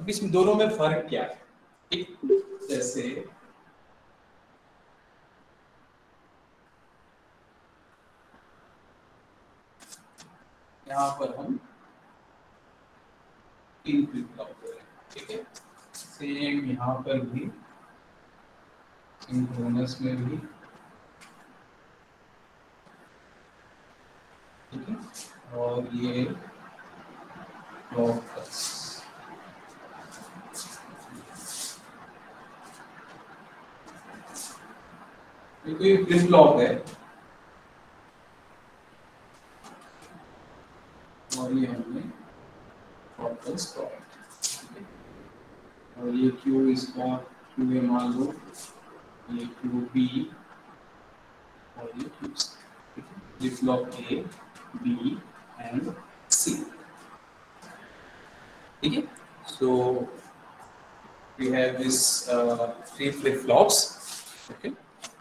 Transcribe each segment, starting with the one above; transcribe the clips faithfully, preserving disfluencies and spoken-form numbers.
अब इसमें दोनों में फर्क क्या है? ठीक, जैसे यहाँ पर हम तीन फ्लिप फ्लॉप हो रहे हैं, ठीक है। सेम यहाँ पर भी सिंक्रोनस में भी, ठीक है। और ये क्लॉक पल्स, ये कोई फ्लिप फ्लॉप है और ये हमने क्लॉक पल्स प्रोवाइड, और ये क्यू इसका क्यू ए मान लो, ये क्यू बी और ये क्यू सी, ठीक है। Flip flop A B and C, ठीक है। सो we have this uh, three flip flops, okay.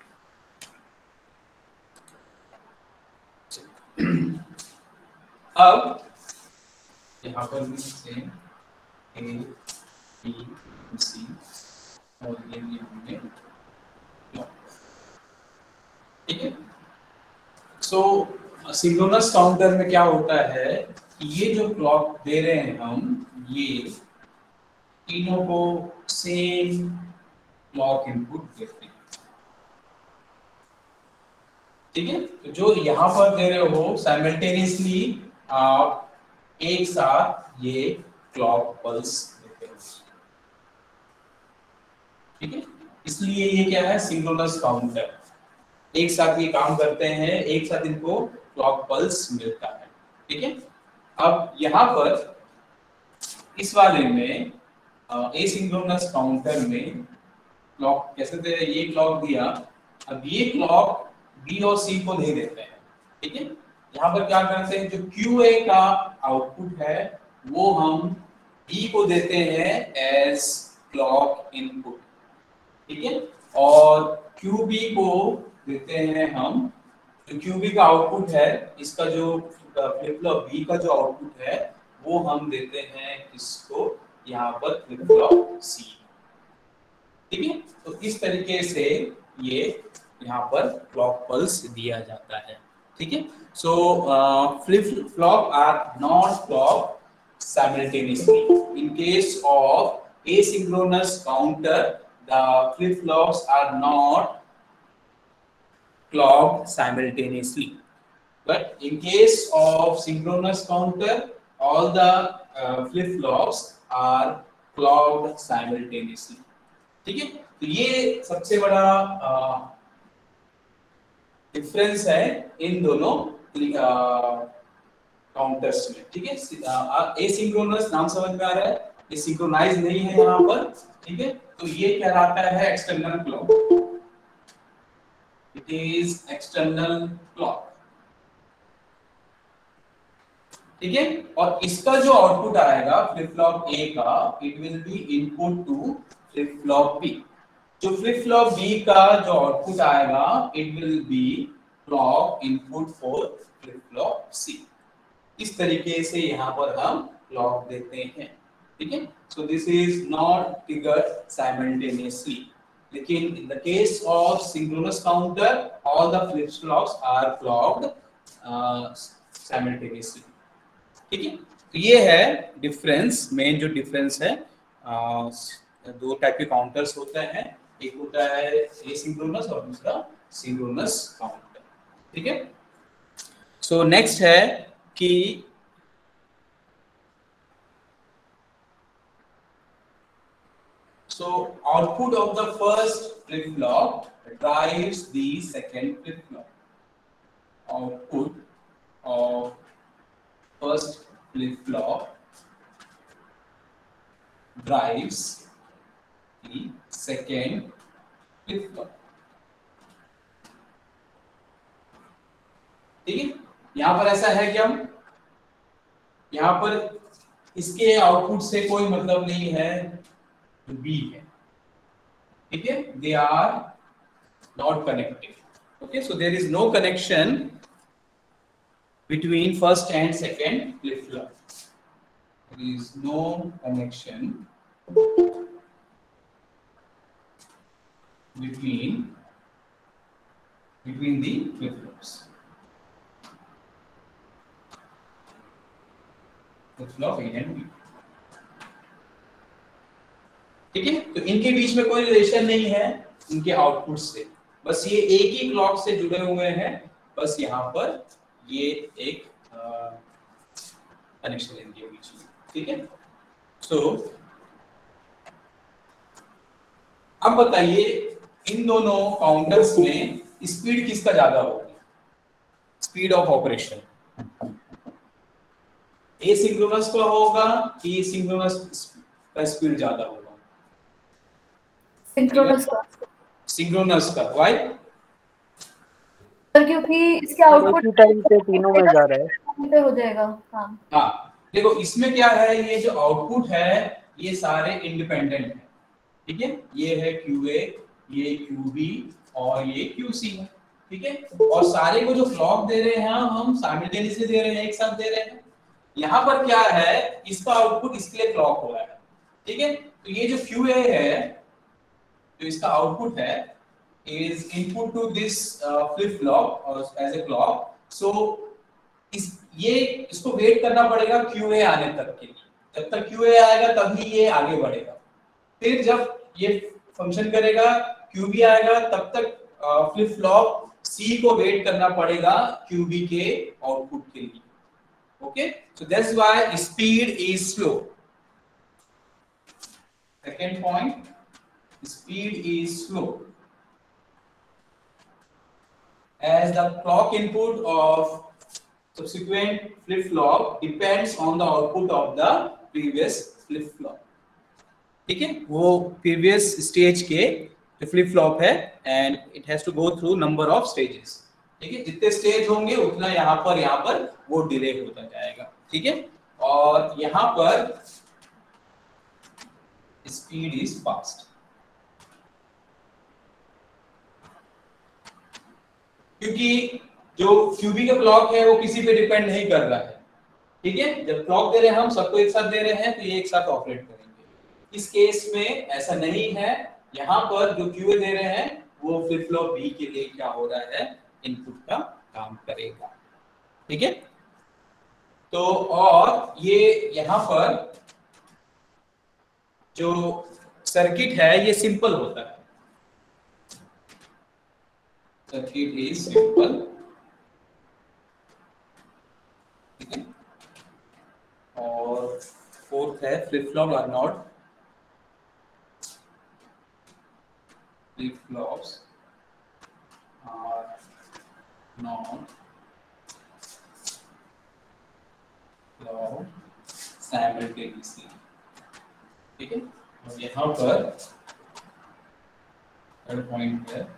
अब यहाँ पर भी सेम ए बी सी और ये भी हमने क्लॉक, ठीक है। सो सिंक्रोनस काउंटर में क्या होता है कि ये जो क्लॉक दे रहे हैं हम, ये तीनों को सेम क्लॉक इनपुट देते हैं, ठीक है। तो जो यहाँ पर दे रहे हो साइमल्टेनियसली आप एक साथ ये क्लॉक पल्स देते हो, ठीक है। इसलिए ये क्या है, सिंक्रोनस काउंटर, एक साथ ये काम करते हैं, एक साथ इनको क्लॉक पल्स मिलता है, ठीक है। अब यहाँ पर इस वाले में एसिंक्रोनस काउंटर में क्लॉक कैसे दे, ये क्लॉक दिया, अब ये क्लॉक बी और सी को दे देते हैं, ठीक है। यहाँ पर क्या करते हैं, जो क्यू ए का आउटपुट है वो हम बी को देते हैं एज क्लॉक इनपुट, ठीक है। और क्यू बी को देते हैं हम, जो क्यू बी का आउटपुट है, इसका जो फ्लिप फ्लॉप बी का जो आउटपुट है वो हम देते हैं इसको यहाँ पर फ्लिप फ्लॉप सी, ठीक है। तो इस तरीके से ये यहाँ पर क्लॉक पल्स दिया जाता है, ठीक है। So flip flop are not clock simultaneously. In case of asynchronous counter, the flip flops are not clocked simultaneously. But in case of synchronous counter, all the uh, flip flops are clocked simultaneously. ठीक है, तो ये सबसे बड़ा difference है इन दोनों counters में, ठीक है। एसिंक्रोनस नाम समझ में आ रहा है, ये सिंक्रोनाइज नहीं है यहाँ पर, ठीक है। तो ये कहलाता है external clock, it is external clock, ठीक है। और इसका जो आउटपुट आएगा फ्लिप फ्लॉप ए का, it will be input to flip flop B. जो फ्लिप फ्लॉप बी का जो आउटपुट आएगा, it will be clock input for flip flop C. इस तरीके से यहाँ पर हम क्लॉक देते हैं, ठीक है। So this is not triggered simultaneously, लेकिन in the case of synchronous counter all the flip flops are clocked simultaneously, ठीक है। तो ये है डिफरेंस, मेन जो डिफरेंस है, uh, दो टाइप के काउंटर्स होते हैं, एक होता है एसिंक्रोनस और दूसरा सिंक्रोनस काउंटर, ठीक है। सो नेक्स्ट है कि so output of the first flip flop drives the second flip flop. Output of first flip flop drives the second flip flop. ठीक है, यहां पर ऐसा है कि हम यहाँ पर इसके आउटपुट से कोई मतलब नहीं है, जो बी है, ठीक है, they are not connected, okay. So there is no connection between first and second flip flop, there is no connection between between the flip flops. Flip flop A and B. ठीक है, तो इनके बीच में कोई relation नहीं है इनके output से, बस ये एक ही क्लॉक से जुड़े हुए हैं, बस यहाँ पर ये एक कनेक्शन इनके बीच में। ठीक है, सो so, अब बताइए इन दोनों काउंटर्स में स्पीड किसका ज्यादा होगी, स्पीड ऑफ ऑपरेशन एसिंक्रोनस का होगा कि सिंक्रोनस का स्पीड ज्यादा होगा? सिंक्रोनस का। सिंक्रोनस का, व्हाई? सर क्योंकि इसके आउटपुट टाइम पे तीनों में जा रहा है, हो जाएगा। हाँ हाँ, देखो इसमें क्या है, ये जो आउटपुट है ये सारे इंडिपेंडेंट है। ठीक है, ये है क्यू ए, ये क्यू बी और ये क्यू सी है। ठीक है, और सारे को जो क्लॉक दे रहे हैं हम साइमल्टेनियसली दे रहे हैं, एक साथ दे रहे हैं। यहाँ पर क्या है, इसका आउटपुट इसके लिए क्लॉक हो रहा है। ठीक है, तो ये जो क्यू ए है, तो इसका आउटपुट है is input to this uh, flip flop or as a clock, so इस ये इसको वेट करना पड़ेगा Q A आने तक के लिए, जब तक Q A आएगा तभी ये आगे बढ़ेगा। फिर जब ये फंक्शन करेगा Q B आएगा, तब तक फ्लिप फ्लॉप C को वेट करना पड़ेगा Q B के आउटपुट के लिए। Okay, so that's why speed is slow. Second point, speed is slow as the clock input of subsequent flip flop depends on the output of the previous flip flop। ठीक है, वो previous stage के जो flip flop है and it has to go through number of stages। ठीक है, जितने stage होंगे उतना यहाँ पर यहाँ पर वो डिले होता जाएगा। ठीक है, और यहाँ पर स्पीड इज फास्ट, क्योंकि जो क्यूबी का क्लॉक है वो किसी पे डिपेंड नहीं कर रहा है। ठीक है, जब क्लॉक दे रहे हैं हम सबको एक साथ दे रहे हैं तो ये एक साथ ऑपरेट करेंगे। इस केस में ऐसा नहीं है, यहाँ पर जो क्यूए दे रहे हैं वो फ्लिप फ्लॉप बी के लिए क्या हो रहा है, इनपुट का काम करेगा। ठीक है, तो और ये यहाँ पर जो सर्किट है ये सिंपल होता है, सर्किट इज सिंपल। ठीक है, और फोर्थ है flip flop are not flip flops are not clock simultaneously. ठीक है, और यहाँ पर थर्ड पॉइंट है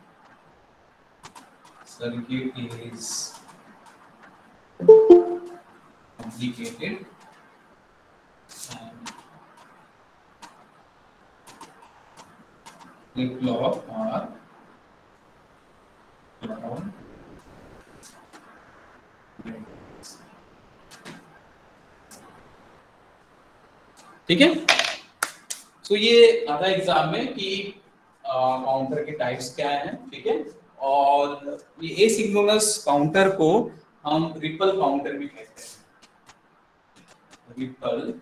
circuit is complicated and flip flop are clock ठीक है। तो ये आता है एग्जाम में कि काउंटर के टाइप्स क्या हैं। ठीक है, और ये एसिंक्रोनस काउंटर को हम रिपल काउंटर भी कहते हैं, रिपल।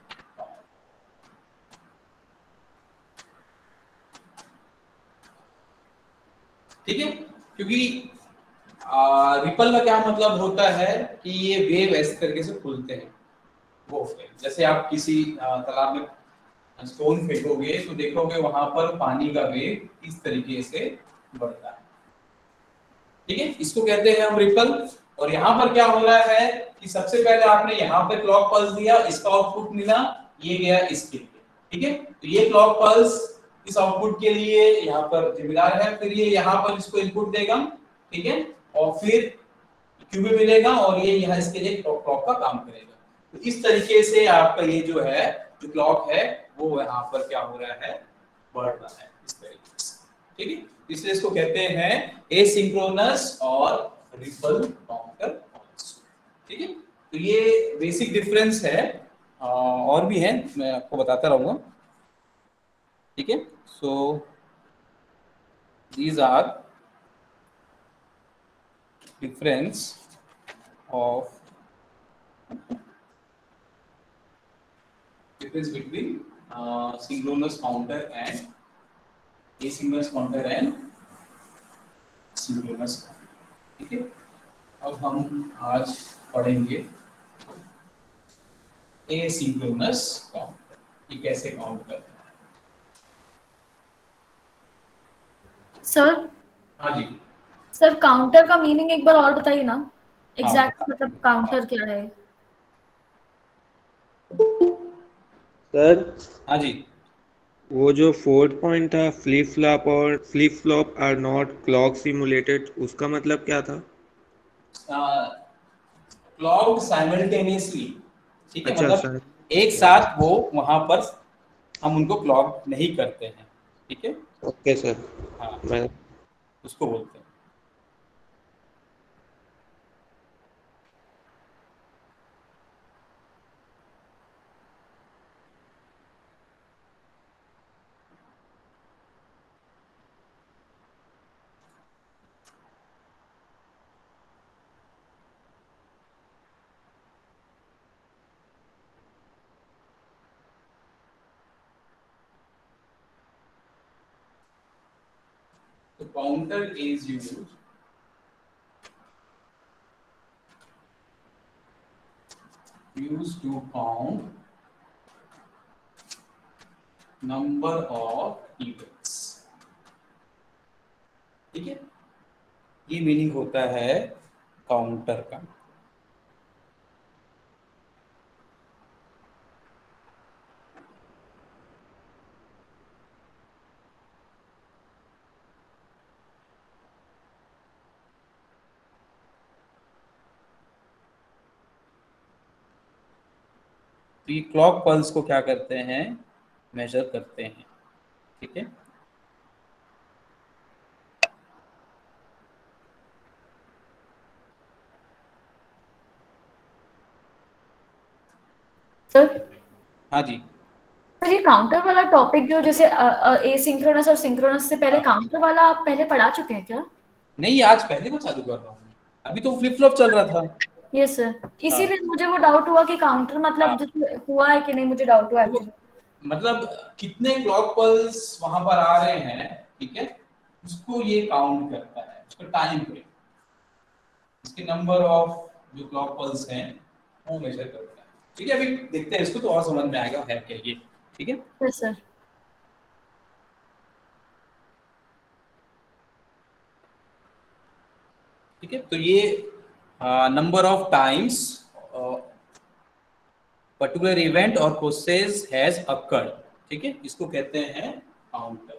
ठीक है, क्योंकि रिपल का क्या मतलब होता है कि ये वेव इस तरीके से खुलते हैं, वो जैसे आप किसी तालाब में स्टोन फेंकोगे तो देखोगे वहां पर पानी का वेव इस तरीके से बढ़ता है। ठीक है, इसको कहते हैं हम रिपल। और यहाँ पर क्या हो रहा है कि सबसे पहले आपने यहाँ पे क्लॉक पल्स दिया, इसका आउटपुट मिला, ये गया इसके लिए। ठीक है, तो ये क्लॉक पल्स इस आउटपुट के लिए यहाँ पर जिम्मेदार है, फिर ये यहाँ पर इसको इनपुट देगा। ठीक है, और फिर क्यूबी मिलेगा और ये यहाँ इसके लिए क्लॉक का काम करेगा। तो इस तरीके से आपका ये जो है जो क्लॉक है वो यहाँ पर क्या हो रहा है, बढ़ रहा है इस तरीके से। ठीक है, इसलिए इसको कहते हैं एसिंक्रोनस और रिपल काउंटर आल्सो। ठीक है, तो ये बेसिक डिफरेंस है, और भी है, मैं आपको बताता रहूंगा। ठीक है। So these are difference of difference between uh, synchronous counter and asynchronous counter and synchronous counter, ठीक है। अब हम आज पढ़ेंगे asynchronous counter, ये कैसे काउंट करता है। सर हाँ जी सर काउंटर का मीनिंग एक बार और बताइए ना, एग्जैक्ट हाँ। मतलब काउंटर क्या है? सर हाँ जी वो जो फोर्थ पॉइंट था, फ्लिप फ्लॉप और flip flop are not clock simulated, उसका मतलब क्या था? क्लॉक साइमल्टेनियसली, ठीक है, अच्छा मतलब सर, एक साथ वो वहां पर हम उनको क्लॉक नहीं करते हैं, ठीक है। Okay sir. हाँ मैं उसको बोलते हैं। तो counter is used used to count number of events, ठीक है। ये मीनिंग होता है काउंटर का। तो ये क्लॉक पल्स को क्या करते हैं, मेजर करते हैं, ठीक है। सर हाँ जी सर ये काउंटर वाला टॉपिक जो जैसे एसिंक्रोनस और सिंक्रोनस से पहले हाँ। काउंटर वाला आप पहले पढ़ा चुके हैं क्या? नहीं, आज पहले को चालू कर रहा हूँ, अभी तो फ्लिप फ्लॉप चल रहा था। यस सर, हाँ इसीलिए मुझे वो डाउट हुआ कि काउंटर मतलब हाँ। जैसे हुआ है कि नहीं, मुझे डाउट हुआ तो एक्चुअली। मतलब कितने क्लॉक पल्स वहां पर आ रहे हैं, ठीक है, उसको ये काउंट करता है, उसका टाइम पे इसके नंबर ऑफ जो क्लॉक पल्स हैं वो मेजर करता है, ठीक है। अभी देखते हैं इसको तो और समझ में आएगा है क्या ये, ठीक है। Yes sir. ठीक है, तो ये number of times particular event और प्रोसेस हैज अकर्ड, ठीक है, इसको कहते हैं काउंटर।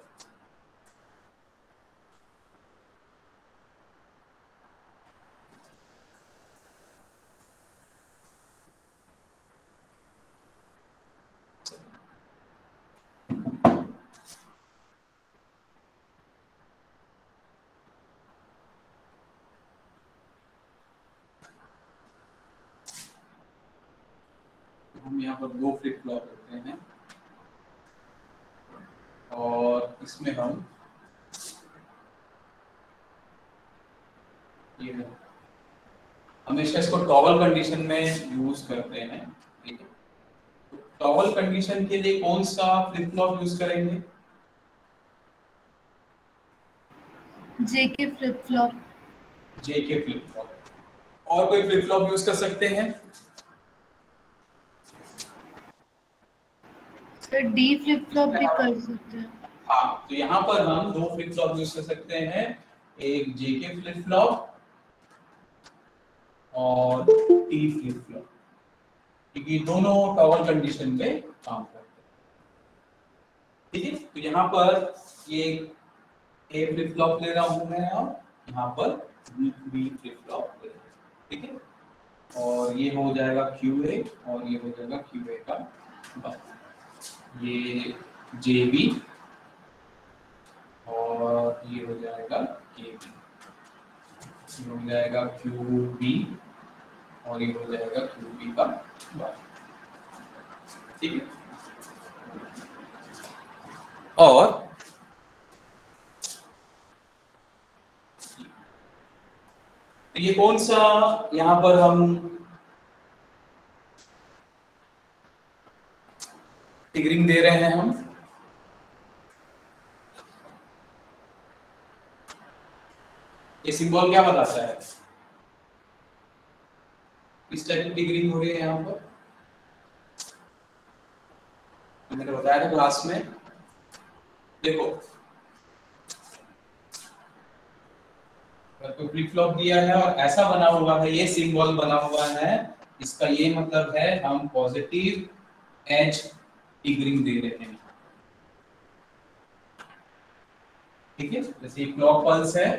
हम यहाँ पर दो फ्लिप फ्लॉप रखते हैं और इसमें हम ये हमेशा इसको टॉगल कंडीशन में यूज करते हैं, ठीक है। तो टॉगल कंडीशन के लिए कौन सा फ्लिप फ्लॉप यूज करेंगे? JK flip flop. JK flip flop. और कोई फ्लिप फ्लॉप यूज कर सकते हैं? सर डी फ्लिप फ्लॉप भी कर सकते हैं। हाँ, तो यहाँ पर हम दो फ्लिप फ्लॉप यूज कर सकते हैं, एक जेके फ्लिप फ्लॉप और टी फ्लिप फ्लॉप, क्योंकि दोनों टॉगल कंडीशन पे काम करते हैं, ठीक है। तो यहाँ पर ये ए फ्लिप फ्लॉप ले रहा हूँ मैं और यहाँ पर बी फ्लिप फ्लॉप ले रहा हूँ, ठीक है। और ये हो जाएगा क्यू ए और ये हो जाएगा क्यू ए का बार, ये जे बी और ये हो जाएगा के बी, ये हो जाएगा क्यू बी और ये हो जाएगा क्यू बी का बार, ठीक है। और ये कौन सा यहां पर हम टिगरिंग दे रहे हैं, हम ये सिंबल क्या बताता है, इस टाइप की टिगरिंग हो रही है यहां पर। मैंने बताया था क्लास में, देखो अगर कोई फ्लिप फ्लॉप दिया है और ऐसा बना हुआ है, ये सिंबल बना हुआ है, इसका ये मतलब है हम पॉजिटिव एज टिगरिंग दे रहे हैं, ठीक है। जैसे क्लॉक पल्स है,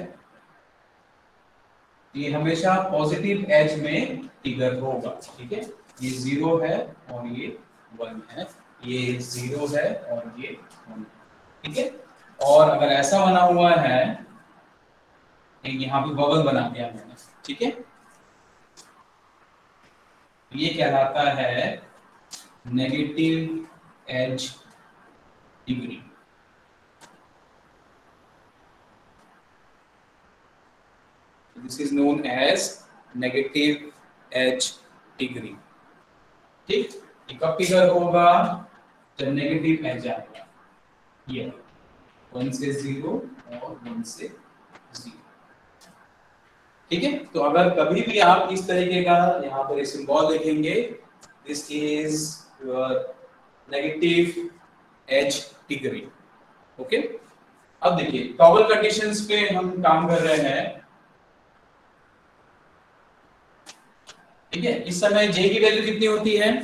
ये हमेशा पॉजिटिव एज में टिगर होगा, ठीक है। ये जीरो है और ये वन है, ये जीरो है और ये वन, ठीक है। और अगर ऐसा बना हुआ है, एक यहाँ पे बबल बना दिया मैंने, ठीक है, ये कहलाता है negative edge triggering. This is known as negative edge triggering, ठीक। ये कब टिगर होगा, जब नेगेटिव एज आएगा, ये वन से जीरो और वन से जीरो, ठीक है। तो अगर कभी भी आप इस तरीके का यहाँ पर सिंबल देखेंगे, this is your negative edge triggering, okay. अब देखिए टॉगल कंडीशंस पे हम काम कर रहे हैं, ठीक है। इस समय जे की वैल्यू कितनी होती है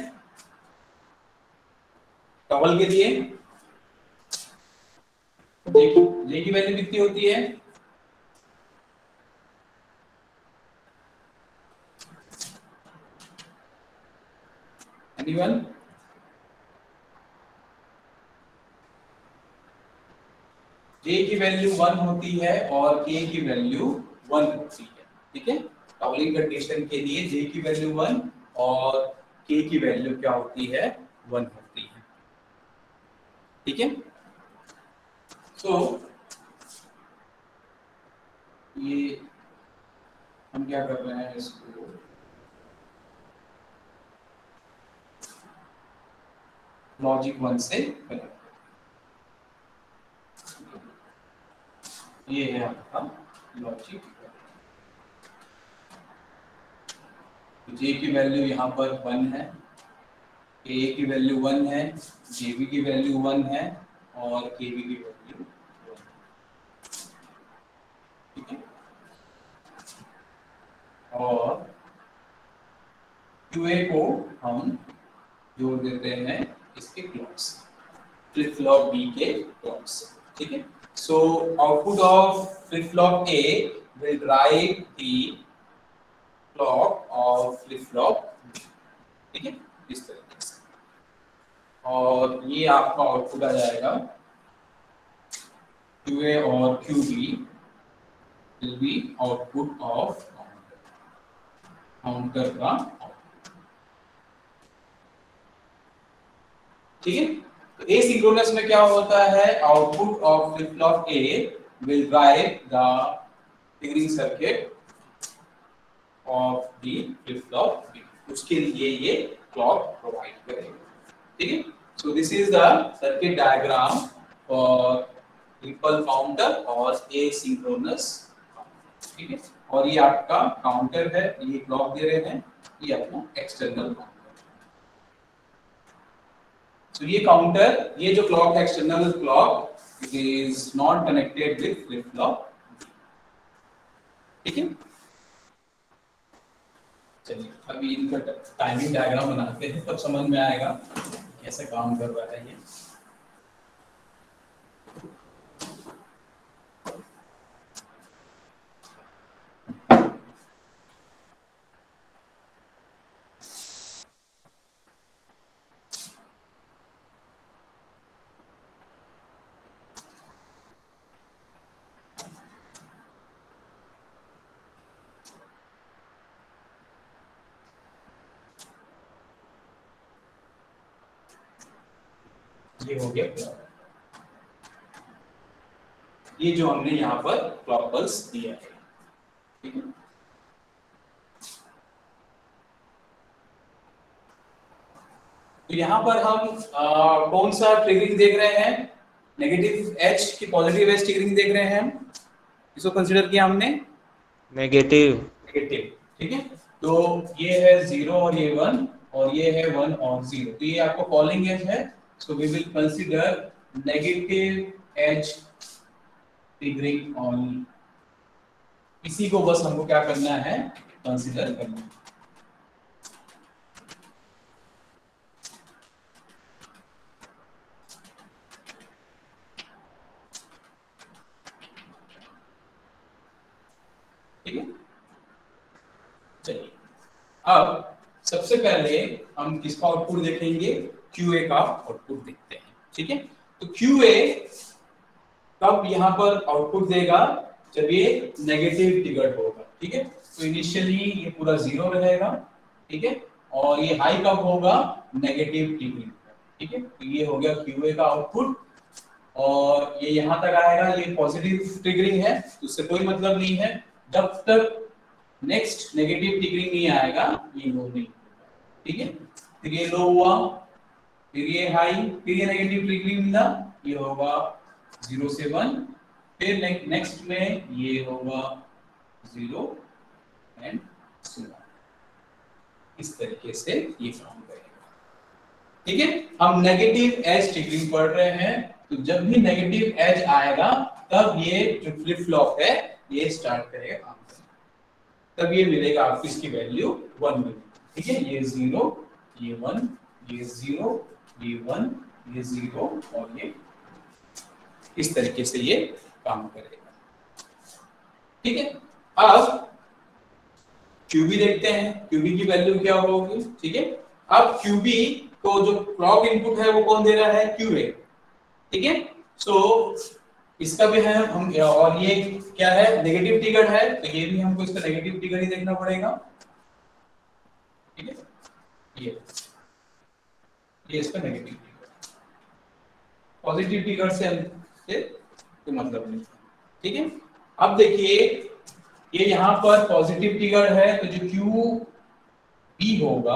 टॉगल के लिए, देखिए जे की वैल्यू कितनी होती है, एनीवन, जे की वैल्यू वन होती है और के की वैल्यू वन होती है, ठीक है। टॉगलिंग कंडीशन के लिए जे की वैल्यू वन और के की वैल्यू क्या होती है, वन होती है, ठीक है। सो so, ये हम क्या कर रहे हैं, इसको लॉजिक वन से कनेक्ट, ये है आपका लॉजिक, जे की वैल्यू यहाँ पर वन है, के की वैल्यू वन है, जेबी की वैल्यू वन है और केबी की वैल्यू वन, ठीक है। और क्यूए को हम जोड़ देते हैं इसके क्लॉक से, फ्लिप फ्लॉप बी के क्लॉक से, ठीक है। So output of flip flop A will drive the clock of flip flop B, ठीक है, इस तरीके से। और ये आपका आउटपुट आ जाएगा क्यूए और Q B will be output of counter का, ठीक है। तो एसिंक्रोनस में क्या होता है, output of flip flop A will drive the triggering circuit of the flip flop B, उसके लिए ये क्लॉक प्रोवाइड करेगा, ठीक है। So this is the circuit diagram for ripple counter और एसिंक्रोनस, ठीक है। और ये आपका काउंटर है, ये क्लॉक दे रहे हैं, ये अपना एक्सटर्नल काउंटर। तो ये काउंटर, ये जो क्लॉक है external clock, it is not connected with flip flop, ठीक है। चलिए अभी इनका टाइमिंग डायग्राम बनाते हैं, तब समझ में आएगा कैसे काम कर रहा है ये। ये हो गया, ये जो हमने यहाँ पर क्लॉक पल्स दिया है, ठीक है। तो यहाँ पर हम आ, कौन सा ट्रिगरिंग देख रहे हैं, नेगेटिव एज की पॉजिटिव एज ट्रिगरिंग देख रहे हैं हम, इसको कंसीडर किया हमने नेगेटिव नेगेटिव, ठीक है। तो ये है जीरो और ये वन और ये है वन और जीरो, तो ये आपको फॉलोइंग एज है, so we will consider negative edge triggering on, इसी को बस हमको क्या करना है, कंसीडर करना है। ठीक है, चलिए अब सबसे पहले हम किसका आउटपुट देखेंगे, क्यूए का आउटपुट देखते हैं, ठीक है। तो क्यूए कब यहाँ पर आउटपुट देगा, जब ये नेगेटिव ट्रिगर्ड होगा, ठीक है। तो इनिशियली ये पूरा जीरो रहेगा, ठीक है, और ये हाई कब होगा, नेगेटिव ट्रिगरिंग, ठीक है। तो ये हो गया क्यूए का आउटपुट, और ये यहाँ तक आएगा, ये पॉजिटिव ट्रिगरिंग है, तो उससे कोई मतलब नहीं है, जब तक नेक्स्ट नेगेटिव ट्रिगरिंग नहीं आएगा ये लो नहीं होगा, ठीक है। फिर ये लो हुआ, फिर ये हाई, फिर ये नेगेटिव ट्रिगरिंग मिला, ये होगा जीरो से वन, फिर नेक्स्ट में ये होगा जीरो एंड सो ऑन, इस तरीके से ये काम करेगा, ठीक है। हम नेगेटिव एज ट्रिगरिंग पढ़ रहे हैं, तो जब भी नेगेटिव एज आएगा तब ये जो फ्लिप फ्लॉप है ये स्टार्ट करेगा काम करना, तब ये मिलेगा आपको इसकी वैल्यू वन मिलेगी, ठीक है। ये जीरो, ये वन, ये जीरो, ये वन, ये जीरो, और ये इस तरीके से ये काम करेगा, ठीक है। अब क्यूबी देखते हैं, क्यूबी की वैल्यू क्या होगी, ठीक है। अब क्यूबी को जो क्लॉक इनपुट है वो कौन दे रहा है, क्यूए, ठीक है। सो इसका भी है हम, और ये क्या है, नेगेटिव ट्रिगर है, तो ये भी हमको इसका नेगेटिव ट्रिगर ही देखना पड़ेगा, ठीक है। ये ये इसका नेगेटिव ट्रिगर, पॉजिटिव ट्रिगर से हमसे कोई मतलब नहीं, ठीक है। अब देखिए ये यहाँ पर पॉजिटिव ट्रिगर है, तो जो क्यू बी होगा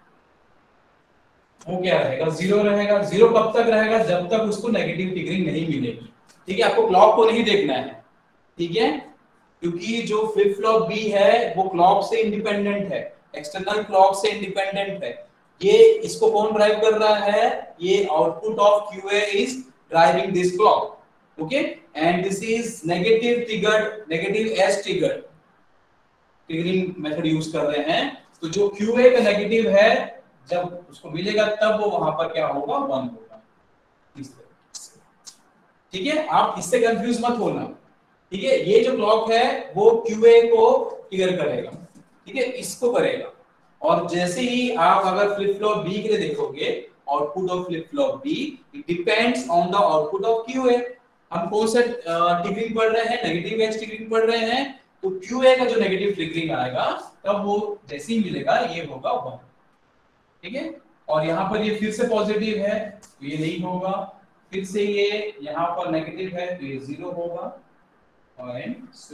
वो क्या रहेगा, जीरो रहेगा। जीरो कब तक रहेगा, जब तक उसको नेगेटिव ट्रिगरिंग नहीं मिलेगी, ठीक है। आपको क्लॉक को नहीं देखना है, ठीक है, क्योंकि जो फ्लिप फ्लॉप बी है वो क्लॉक से इंडिपेंडेंट है, एक्सटर्नल क्लॉक से इंडिपेंडेंट है। ये इसको कौन ड्राइव कर रहा है, ये output of Q A is driving this clock, okay, and this is negative triggered, negative edge triggered triggering method use कर रहे हैं। तो जो क्यूए का नेगेटिव है जब उसको मिलेगा तब वो वहां पर क्या होगा, वन होगा, इस तरह से, ठीक है। आप इससे कंफ्यूज मत होना, ठीक है। ये जो क्लॉक है वो क्यूए को ट्रिगर करेगा, ठीक है, इसको करेगा, और जैसे ही आप अगर फ्लिप फ्लॉप बी के लिए देखोगे, output of flip flop B it depends on the output of Q A. हम कौन सा ट्रिगरिंग पढ़ रहे हैं, नेगेटिव एज ट्रिगरिंग पढ़ रहे हैं, तो क्यूए का जो नेगेटिव ट्रिगरिंग आएगा तब वो जैसे ही मिलेगा ये होगा वन, ठीक है। और यहाँ पर ये फिर से पॉजिटिव है तो ये नहीं होगा, फिर से ये यहाँ पर नेगेटिव है तो ये जीरो होगा, और एंड सो,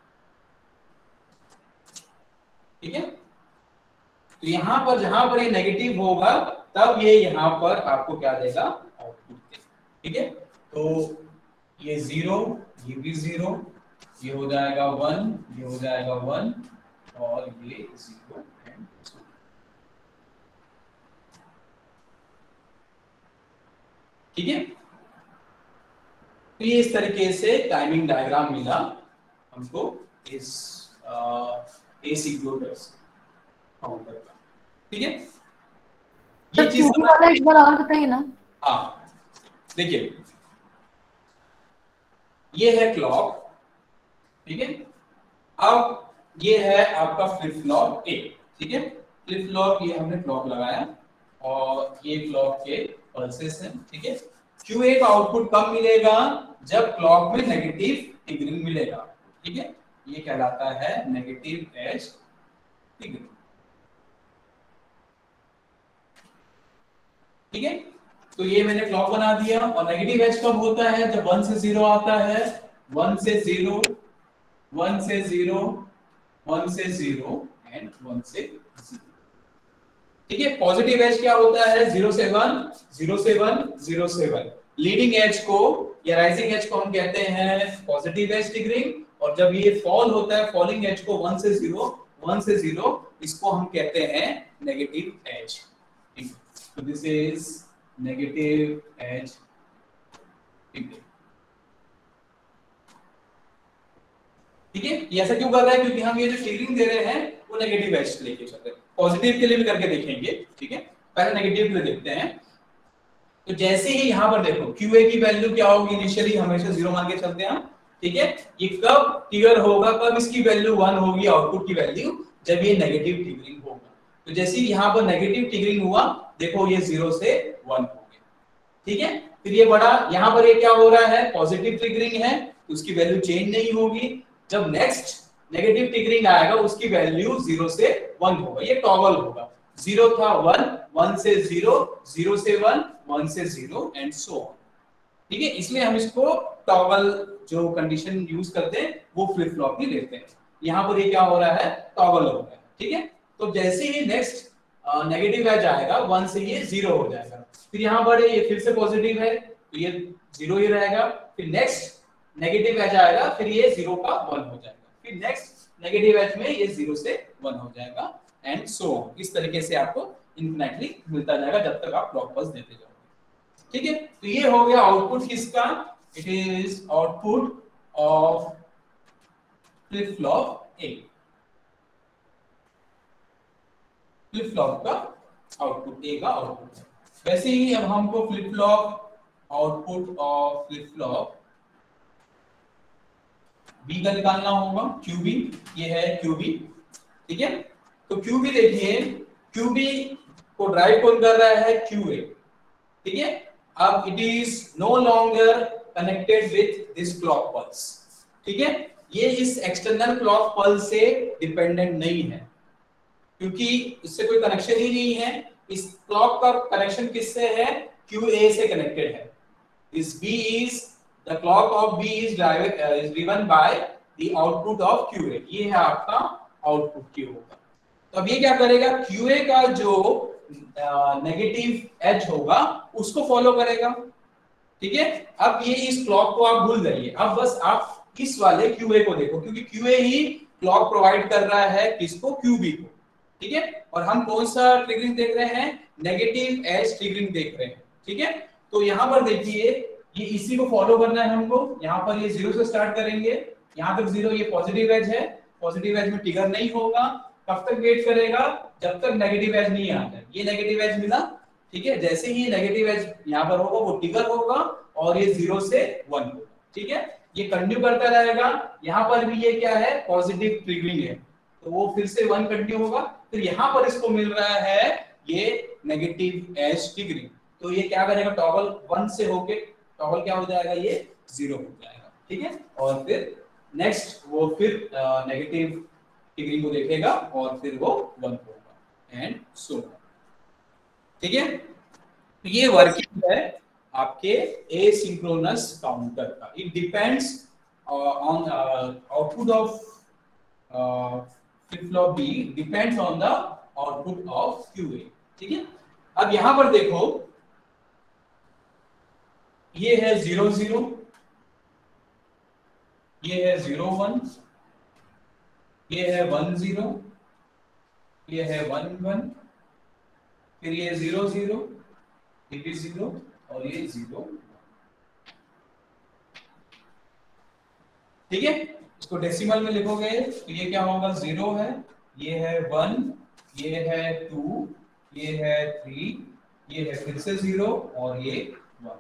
ठीक है। तो यहाँ पर जहां पर ये नेगेटिव होगा तब ये यहाँ पर आपको क्या देगा, आउटपुट देगा, ठीक है। तो ये जीरो, ये भी जीरो, ये हो जाएगा वन, ये हो जाएगा वन, और ये जीरो एंड टू, ठीक है। तो ये इस तरीके से टाइमिंग डायग्राम मिला हमको इस एसी ग्लोटर से काउंटर का, ठीक है। ये चीज वाला एक बार और बताइए ना। हाँ देखिए ये है क्लॉक, ठीक है। अब ये है आपका फ्लिप फ्लॉप ए, ठीक है। फ्लिप फ्लॉप ये हमने क्लॉक लगाया और ये क्लॉक के पल्सेस हैं, ठीक है। क्यूए का आउटपुट कब मिलेगा, जब क्लॉक में नेगेटिव ट्रिगरिंग मिलेगा, ठीक है। ये कहलाता है नेगेटिव एज ट्रिगरिंग, ठीक है। तो ये मैंने क्लॉक बना दिया, और नेगेटिव एज कब होता है, जब वन से जीरो आता है, वन से जीरो, वन से जीरो, वन से जीरो एंड वन से जीरो। ठीक है, पॉजिटिव एज क्या होता है? जीरो से वन, जीरो से वन, जीरो से वन। लीडिंग एज को या राइजिंग एज को हम कहते हैं पॉजिटिव एज ट्रिगरिंग, और जब ये फॉल होता है फॉलिंग एज को वन से जीरो, वन से जीरो, इसको हम कहते हैं नेगेटिव एज। तो this is negative edge triggering. ठीक है, ये ऐसा क्यों कर रहा है? क्योंकि हम ये जो ट्रिगरिंग दे रहे हैं वो नेगेटिव एज लेके चल रहे हैं। पॉजिटिव के लिए भी करके देखेंगे, ठीक है, पहले नेगेटिव के लिए देखते हैं। तो जैसे ही यहां पर देखो क्यूए की वैल्यू क्या होगी? इनिशियली हमेशा जीरो मान के चलते हैं, ठीक है। ये कब ट्रिगर होगा? कब इसकी वैल्यू वन होगी, आउटपुट की वैल्यू? जब ये नेगेटिव ट्रिगरिंग होगा। तो जैसे ही यहां पर नेगेटिव ट्रिगरिंग हुआ, देखो ये जीरो से वन हो गया, ठीक है। फिर ये बड़ा, यहां पर ये क्या हो रहा है? पॉजिटिव ट्रिगरिंग है, तो उसकी वैल्यू चेंज नहीं होगी। जब नेक्स्ट नेगेटिव ट्रिगरिंग आएगा उसकी वैल्यू जीरो से वन होगा, ये टॉगल होगा। जीरो था वन, वन से जीरो, जीरो से वन, वन से जीरो एंड सो ऑन। ठीक है, इसलिए हम इसको टॉगल जो कंडीशन यूज करते हैं वो फ्लिप फ्लॉप ही लेते हैं। यहाँ पर ये क्या हो रहा है? टॉगल हो रहा है, ठीक है। तो जैसे ही नेक्स्ट नेगेटिव एज आएगा वन से ये जीरो हो जाएगा, फिर यहाँ पर ये फिर से पॉजिटिव है तो ये जीरो ही रहेगा। फिर नेक्स्ट नेगेटिव एज आएगा, फिर ये जीरो का वन हो जाएगा, फिर नेक्स्ट नेगेटिव एज में ये जीरो से वन हो जाएगा एंड सो ऑन। इस तरीके से आपको इनफिनिटली मिलता जाएगा जब तक आप क्लॉक पल्स देते जाओगे। ठीक है, तो ये हो गया आउटपुट किसका? It is output of flip flop A. Flip flop का आउटपुट, ए का आउटपुट। वैसे ही अब हमको flip flop output of flip flop B का निकालना होगा, क्यूबी। ये है क्यूबी, ठीक है। तो क्यूबी देखिए, क्यूबी को ड्राइव कौन कर रहा है? क्यूए, ठीक है। अब it is no longer connected with this clock pulse, ठीक है। ये इस एक्सटर्नल क्लॉक पल्स से डिपेंडेंट नहीं है, क्योंकि इससे कोई कनेक्शन ही नहीं है। इस क्लॉक का कनेक्शन किससे है? क्यूए से कनेक्टेड है। This B is the clock of B is driven uh, is driven by the output of Q A। ये है आपका आउटपुट Q होगा। तो अब ये क्या करेगा? Q A का जो नेगेटिव एज होगा उसको फॉलो करेगा, ठीक है। अब ये इस क्लॉक को आप भूल जाइए, अब बस आप इस वाले Q A को देखो, क्योंकि Q A ही क्लॉक प्रोवाइड कर रहा है किसको? Q B को, ठीक है। और हम कौन सा ट्रिगरिंग देख रहे हैं? नेगेटिव एज ट्रिगरिंग देख रहे हैं, ठीक है। तो यहाँ पर देखिए, ये इसी को फॉलो करना है हमको। यहाँ पर ये जीरो से स्टार्ट करेंगे, यहाँ तक जीरो, ये पॉजिटिव एज है, पॉजिटिव एज में ट्रिगर नहीं होगा। कब तक वेट करेगा? जब तक नेगेटिव एज नहीं आता। ये नेगेटिव एज मिला, ठीक है। जैसे ही नेगेटिव एज यहाँ पर होगा वो ट्रिगर होगा और ये जीरो से वन होगा, ठीक है। ये कंटिन्यू करता रहेगा। यहाँ पर भी ये क्या है? पॉजिटिव ट्रिगरिंग है, तो वो फिर से वन कंटिन्यू होगा। फिर यहाँ पर इसको मिल रहा है ये नेगेटिव एज ट्रिगरिंग, तो ये क्या करेगा? टॉगल वन से होके टॉगल क्या हो जाएगा? ये जीरो हो जाएगा, ठीक है। और फिर नेक्स्ट वो फिर नेगेटिव ट्रिगरिंग को देखेगा और फिर वो वन होगा एंड सो ऑन, ठीक है। तो ये वर्किंग है आपके एसिंक्रोनस काउंटर का। It depends on output of flip flop B depends on the output of QA, ठीक है। अब यहां पर देखो, ये है जीरो जीरो, ये है जीरो वन, ये है वन जीरो, ये है वन वन, फिर ये जीरो जीरो, ये भी जीरो और ये जीरो, ठीक है। इसको डेसिमल में लिखोगे तो ये क्या होगा? जीरो है, ये है वन, ये है टू, ये है थ्री, ये है फिर से जीरो और ये वन,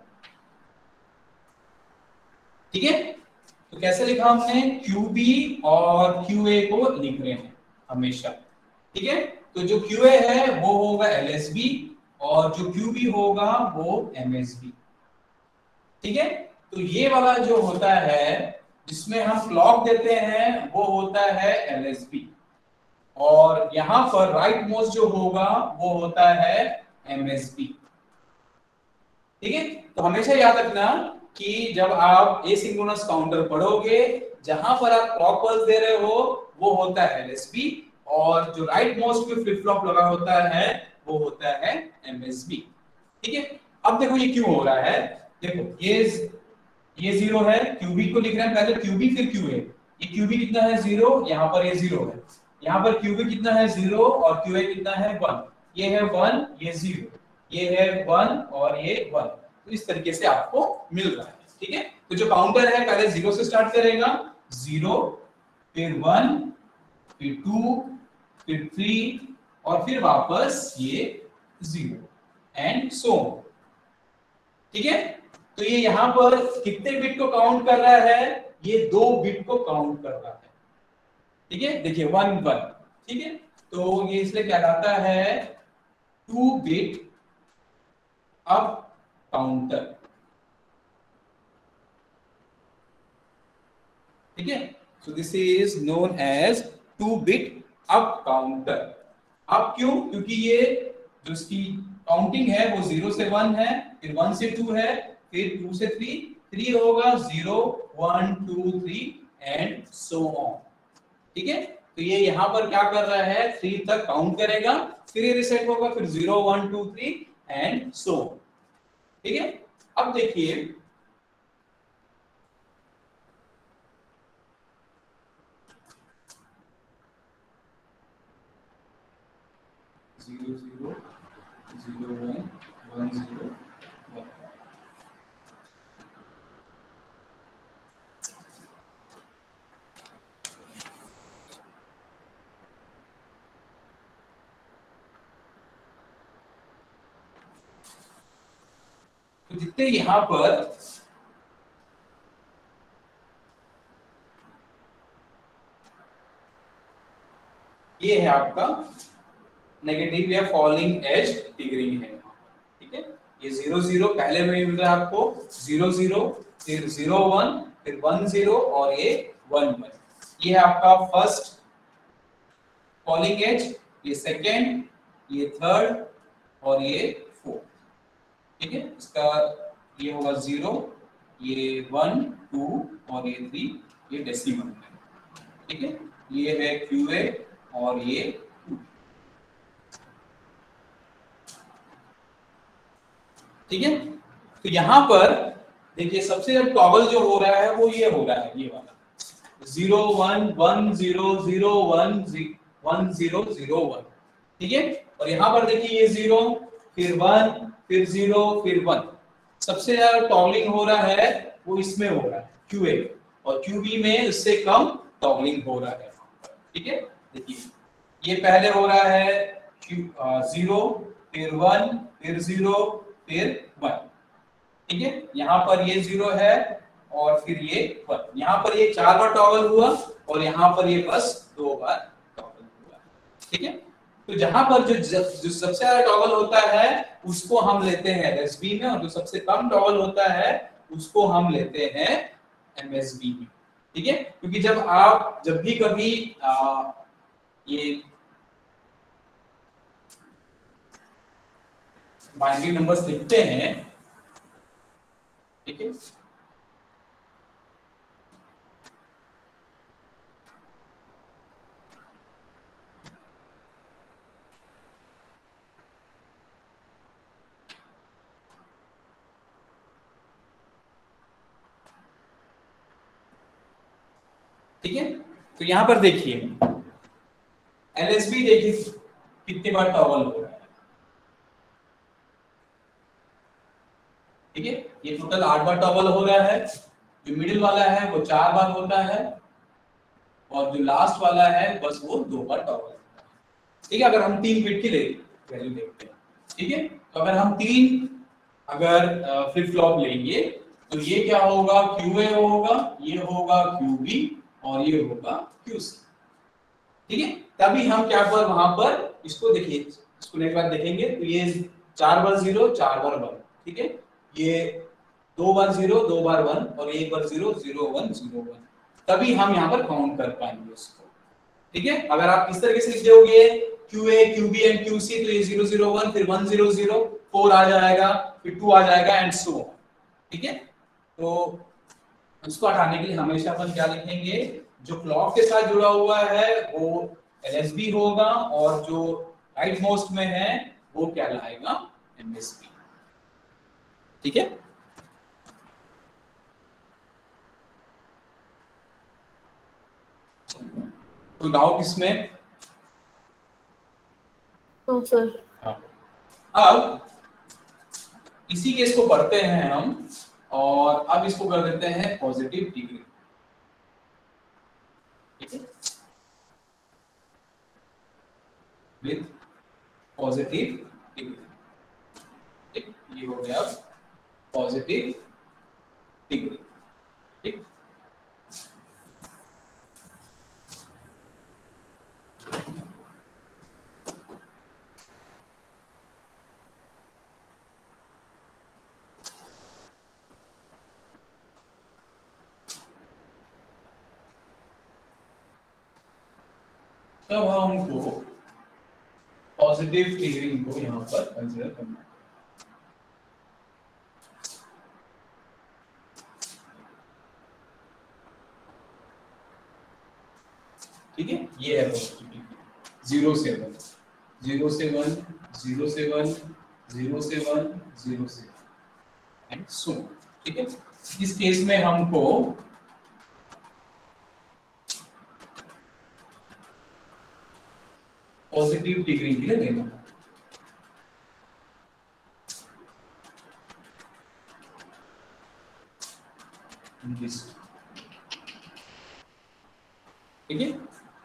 ठीक है। तो कैसे लिखा हमने? Q B और Q A को लिख रहे हैं हमेशा, ठीक है। तो जो Q A है वो होगा L S B और जो Q B होगा वो M S B, ठीक है। तो ये वाला जो होता है जिसमें हम क्लॉक देते हैं वो होता है L S B, और यहां पर राइट मोस्ट जो होगा वो होता है M S B, ठीक है। तो हमेशा याद रखना कि जब आप एसिंक्रोनस काउंटर पढ़ोगे, जहां पर आप क्लॉक पल्स दे रहे हो वो होता है एलएसबी, और जो राइट मोस्ट में फ्लिप फ्लॉप लगा होता है वो होता है एमएसबी। ठीक है, अब देखो ये क्यों हो रहा है। देखो ये ये जीरो है, क्यूबी को लिख रहे हैं पहले क्यूबी फिर क्यूए। ये क्यूबी कितना है जीरो, यहाँ पर ये जीरो है, यहाँ पर क्यूबी कितना है जीरो और क्यूए कितना है वन। ये है वन, ये जीरो, ये है वन और ये वन। तो इस तरीके से आपको मिल रहा है। ठीक है, तो जो काउंटर है पहले जीरो से स्टार्ट करेगा, जीरो फिर वन फिर टू फिर थ्री और फिर वापस ये जीरो एंड सो। ठीक है, तो ये यहां पर कितने बिट को काउंट कर रहा है, ये दो बिट को काउंट कर रहा है। ठीक है, देखिए वन वन। ठीक है, तो ये इसलिए कहलाता है टू बिट अप काउंटर। ठीक है, so this is known as two bit up counter. अब क्यों, क्योंकि ये जो इसकी काउंटिंग है वो जीरो से वन है, फिर वन से टू है, फिर टू से थ्री, थ्री होगा zero one two three and so on. ठीक है, तो ये यहाँ पर क्या कर रहा है, थ्री तक काउंट करेगा, फिर ये रिसेट होगा, फिर zero one two three and so on. ठीक है, अब देखिए zero zero zero one one zero one. तो जितने यहां पर ये है आपका नेगेटिव या फॉलिंग एज ट्रिगरिंग है। ठीक है, ये जीरो जीरो पहले में मिल रहा है आपको, जीरो जीरो फिर जीरो वन फिर वन जीरो और ये वन वन। ये है आपका फर्स्ट फॉलिंग एज, ये सेकेंड, ये थर्ड और ये फोर्थ। ठीक है, इसका ये होगा जीरो, ये वन टू और ये थ्री, ये डेसिमल है। ठीक है, ये है क्यूए और ये टू। ठीक है, तो यहां पर देखिए सबसे ज्यादा टॉगल जो हो रहा है वो ये हो रहा है, ये वाला zero one one zero zero one one zero zero one. ठीक है, और यहां पर देखिए ये जीरो फिर वन फिर जीरो फिर वन। सबसे ज्यादा टॉगलिंग हो रहा है वो इसमें हो रहा है क्यूए, और क्यूबी में इससे कम टॉगलिंग हो रहा है। ठीक है, देखिए ये पहले हो रहा है जीरो फिर वन फिर जीरो फिर वन। ठीक है, यहाँ पर ये जीरो है और फिर ये वन। यहाँ पर ये चार बार टॉगल हुआ और यहाँ पर ये बस दो बार टॉगल हुआ। ठीक है, तो जहां पर जो जो सबसे ज्यादा टॉगल होता है उसको हम लेते हैं एलएसबी में, और जो सबसे कम टॉगल होता है उसको हम लेते हैं एमएसबी में। ठीक है, क्योंकि जब आप जब भी कभी आ, ये बाइनरी नंबर्स लिखते हैं, ठीक है, ठीक है, तो यहां पर देखिए एलएसबी देखिए कितनी बार टॉगल हो रहा है। ठीक है, ये टोटल आठ बार टॉगल हो रहा है, जो मिडिल वाला है वो चार बार होता है और जो लास्ट वाला है बस वो दो बार टॉगल होता है। ठीक है, अगर हम तीन बिट की वैल्यू देखते हैं, ठीक है, तो अगर हम तीन अगर फ्लिप फ्लॉप लेंगे तो ये क्या होगा, क्यूए होगा, ये होगा क्यूबी और ये होगा क्यूसी। ठीक है, तभी हम क्या पर वहां पर इसको देखिए, इसको एक बार देखेंगे तो ये चार बार जीरो चार बार वन। ठीक है, ये दो बार जीरो दो बार वन और एक बार zero zero one zero one, तभी हम यहाँ पर काउंट कर पाएंगे उसको। ठीक है, अगर आप इस तरीके से लिख दोगे क्यूए क्यूबी एंड क्यूसी तो ये जीरो जीरो वन फिर वन जीरो जीरो फोर आ जाएगा, फिर टू आ जाएगा एंड सो ऑन। ठीक है, तो उसको हटाने के लिए हमेशा अपन क्या लिखेंगे, जो क्लॉक के साथ जुड़ा हुआ है वो एलएसबी होगा और जो राइट मोस्ट में है वो क्या लाएगा, एमएसबी। ठीक है, तो डाउट इसमें? तो सर अब इसी केस को पढ़ते हैं हम और अब इसको कर देते हैं पॉजिटिव डिग्री। ठीक है, विद पॉजिटिव डिग्री। ठीक, ये हो गया पॉजिटिव डिग्री। ठीक, तब हमको पॉजिटिव ट्रिगरिंग को यहाँ पर कंसीडर करना है। ठीक है, ये है जीरो से वन, जीरो से वन, जीरो से वन, जीरो से वन, जीरो से एंड सो। ठीक है, इस केस में हमको पॉजिटिव डिग्री के लिए लेना है। ठीक है,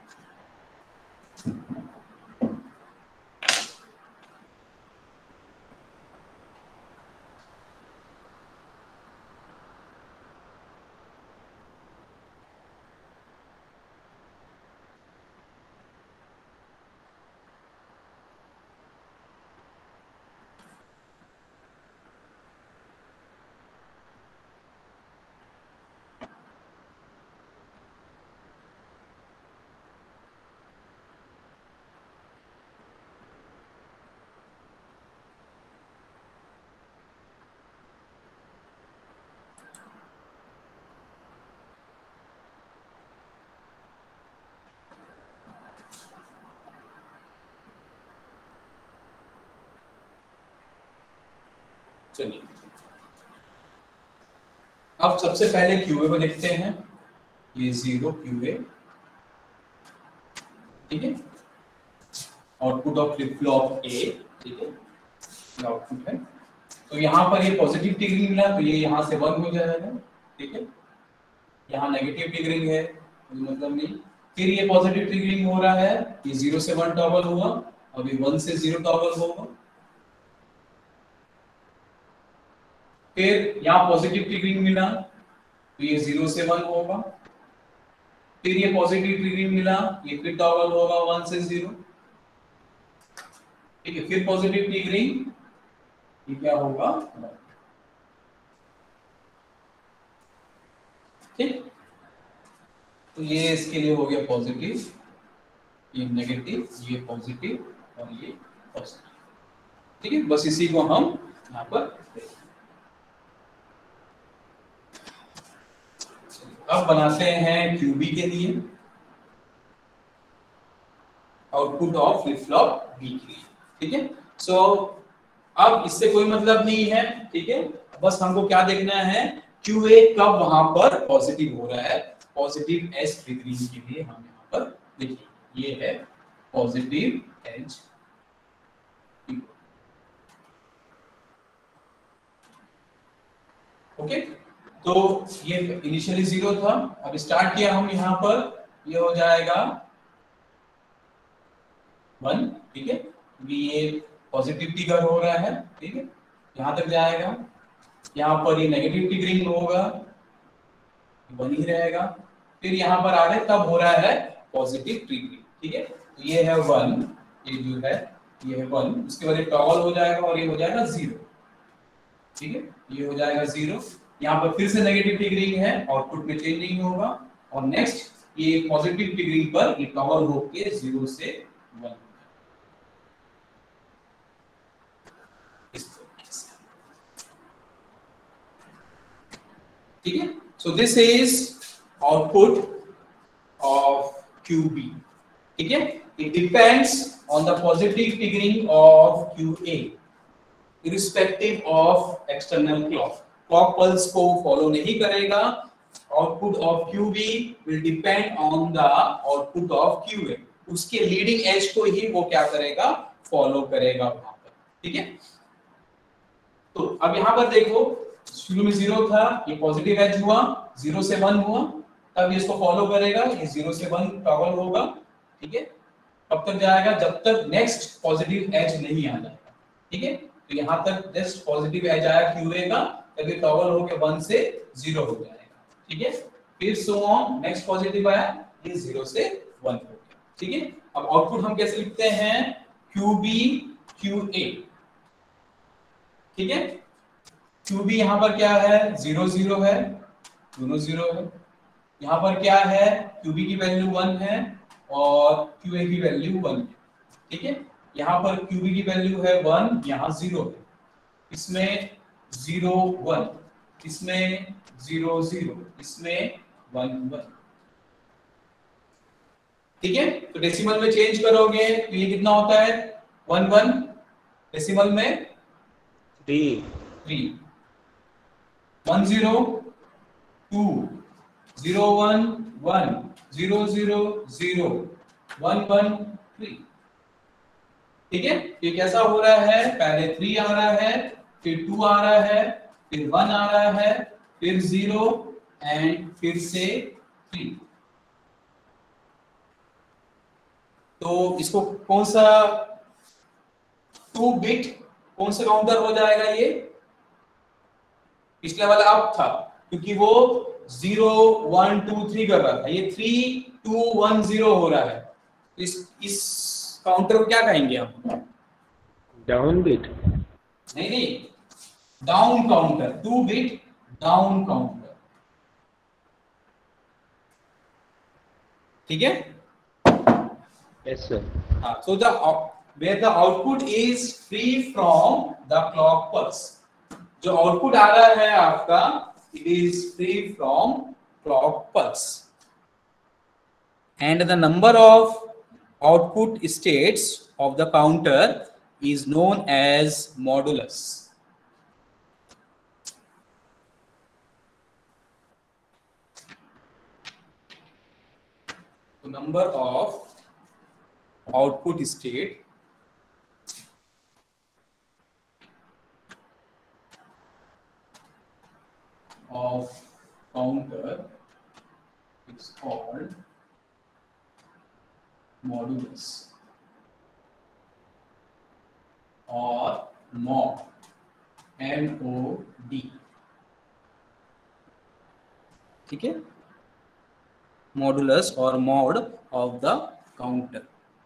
चलिए अब सबसे पहले क्यूए को देखते हैं। ये जीरो क्यूए, ठीक है, output of flip flop A. ठीक है, आउटपुट है, तो यहाँ पर ये पॉजिटिव ट्रिगरिंग मिला तो ये यहाँ से वन हो जाएगा। ठीक है, यहाँ नेगेटिव ट्रिगरिंग है मतलब नहीं, फिर ये पॉजिटिव ट्रिगरिंग हो रहा है, ये जीरो से वन टॉगल हुआ, अभी वन से जीरो टॉगल होगा, फिर यहाँ पॉजिटिव ट्रिगरिंग मिला तो ये जीरो से वन होगा, फिर ये पॉजिटिव ट्रिगरिंग मिला, ये फिर टॉगल होगा वन से जीरो। ठीक है, फिर पॉजिटिव ट्रिगरिंग, ये क्या होगा, ठीक, तो ये इसके लिए हो गया पॉजिटिव, ये नेगेटिव, ये पॉजिटिव और ये पॉजिटिव। ठीक है, बस इसी को हम यहाँ पर देखें। अब बनाते हैं क्यूबी के लिए output of flip flop B के लिए। ठीक है, सो अब इससे कोई मतलब नहीं है। ठीक है, बस हमको क्या देखना है, क्यूए कब वहां पर पॉजिटिव हो रहा है। पॉजिटिव एज ट्रिगरिंग के लिए हम यहाँ पर देखिए, ये है पॉजिटिव एज। ओके, तो ये इनिशियली जीरो था, अब स्टार्ट किया हम यहाँ पर, ये हो जाएगा वन। ठीक है, ये पॉजिटिव ट्रिगर हो रहा है। ठीक है, यहाँ तक जाएगा, यहाँ पर ये नेगेटिव ट्रिगरिंग होगा, वन ही रहेगा, फिर यहाँ पर आ रहे तब हो रहा है पॉजिटिव ट्रिगरिंग। ठीक है, तो ये है वन, ये जो है ये है वन, उसके बाद ये टॉगल हो जाएगा और ये हो जाएगा जीरो। ठीक है, ये हो जाएगा जीरो, यहाँ पर फिर से नेगेटिव ट्रिगरिंग है, आउटपुट में चेंज नहीं होगा, और नेक्स्ट ये पॉजिटिव ट्रिगरिंग पर ये टॉगल होके जीरो से वन। ठीक है। So this is output of Q B, ठीक है। It depends on the positive triggering of Q A irrespective of external clock. Clock pulse को फॉलो नहीं करेगा. Output of Q B will depend on the output of Q A. उसके leading edge को ही वो क्या करेगा, फॉलो करेगा वहां पर, ठीक है। तो अब यहाँ पर देखो, शुरू में जीरो था, ये पॉजिटिव एज हुआ, जीरो से वन हुआ, तब ये इसको फॉलो करेगा, ये जीरो से वन टॉगल होगा, ठीक है। कब तक जाएगा, जब तक नेक्स्ट पॉजिटिव एज नहीं आ जाएगा, ठीक है। तो यहाँ तक नेक्स्ट पॉजिटिव एज आया क्यूए का, तब ये टॉगल होके वन से जीरो हो जाएगा, ठीक है। फिर सो ऑन, नेक्स्ट पॉजिटिव आया, ये जीरो से वन हो गया, ठीक है। अब आउटपुट हम कैसे लिखते हैं, Q B Q A, ठीक है। Q B यहाँ पर क्या है, जीरो जीरो है, दोनों जीरो है। यहाँ पर क्या है, Q B की वैल्यू वन है और Q A की वैल्यू वन है, ठीक है। यहाँ पर Q B की वैल्यू है वन, यहाँ जीरो है, इसमें जीरो वन, इसमें जीरो जीरो, इसमें वन वन, ठीक है। तो डेसिमल में चेंज करोगे तो ये कितना होता है, वन वन, डेसिमल में three three, one zero two, zero one one, zero zero zero, one one three, ठीक है। ये कैसा हो रहा है, पहले थ्री आ रहा है, फिर टू आ रहा है, फिर वन आ रहा है, फिर जीरो एंड फिर से थ्री। तो इसको कौन सा टू बिट कौन सा काउंटर हो जाएगा, ये पिछले वाला अप था क्योंकि वो जीरो वन टू थ्री कर रहा था, ये थ्री टू वन जीरो हो रहा है। तो इस इस काउंटर को क्या कहेंगे हम, डाउन बिट, नहीं नहीं down counter, two bit down counter, ठीक है। Yes sir. हाँ, so the where the output is free from the clock pulse, जो आउटपुट आ रहा है आपका, it is free from clock pulse, and the number of output states of the counter is known as modulus. The number of output state of counter is called modulus or mod, M O D, ठीक है, modulus or mod of the counter,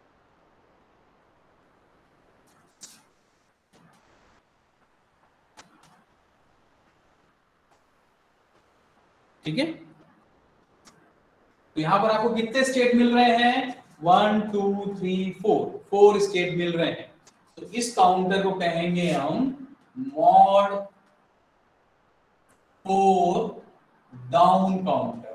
ठीक है। तो यहां पर आपको कितने state मिल रहे हैं, one two three four, four state मिल रहे हैं। तो इस काउंटर को कहेंगे हम mod four down counter,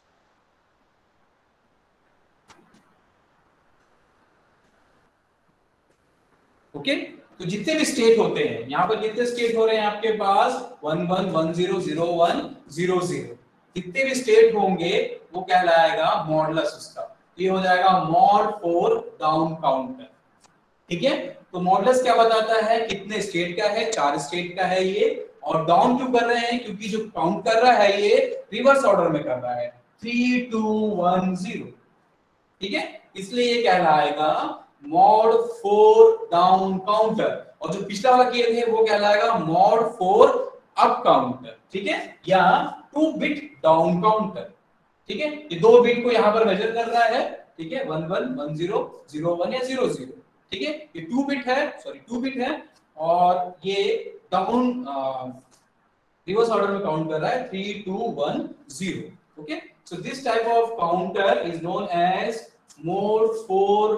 okay. तो जितने भी स्टेट होते हैं, यहां पर कितने स्टेट हो रहे हैं आपके पास, one one one zero zero one zero zero, जितने भी स्टेट होंगे वो कहलाएगा मॉडुलस उसका। ये हो जाएगा मॉड फोर डाउन काउंटर, ठीक है। तो मॉडुलस क्या बताता है, कितने स्टेट का है, चार स्टेट का है ये, और डाउन क्यों कर रहे हैं, क्योंकि जो काउंट कर रहा है ये रिवर्स ऑर्डर में कर रहा है, थ्री टू वन जीरो, ठीक है। इसलिए ये कहलाएगा मॉड फोर डाउन काउंटर, और जो पिछला वाला किए थे वो कहलाएगा मॉड फोर अप काउंटर, ठीक है, या टू बिट डाउन काउंटर, ठीक है। ये दो बिट को यहाँ पर मेजर कर रहा है, ठीक है, one one one zero zero one या जीरो जीरो, ठीक है। ये टू बिट है, सॉरी टू बिट है, और ये डाउन रिवर्स ऑर्डर में काउंट कर रहा है, three two one zero, okay. So this type of counter is known as mode four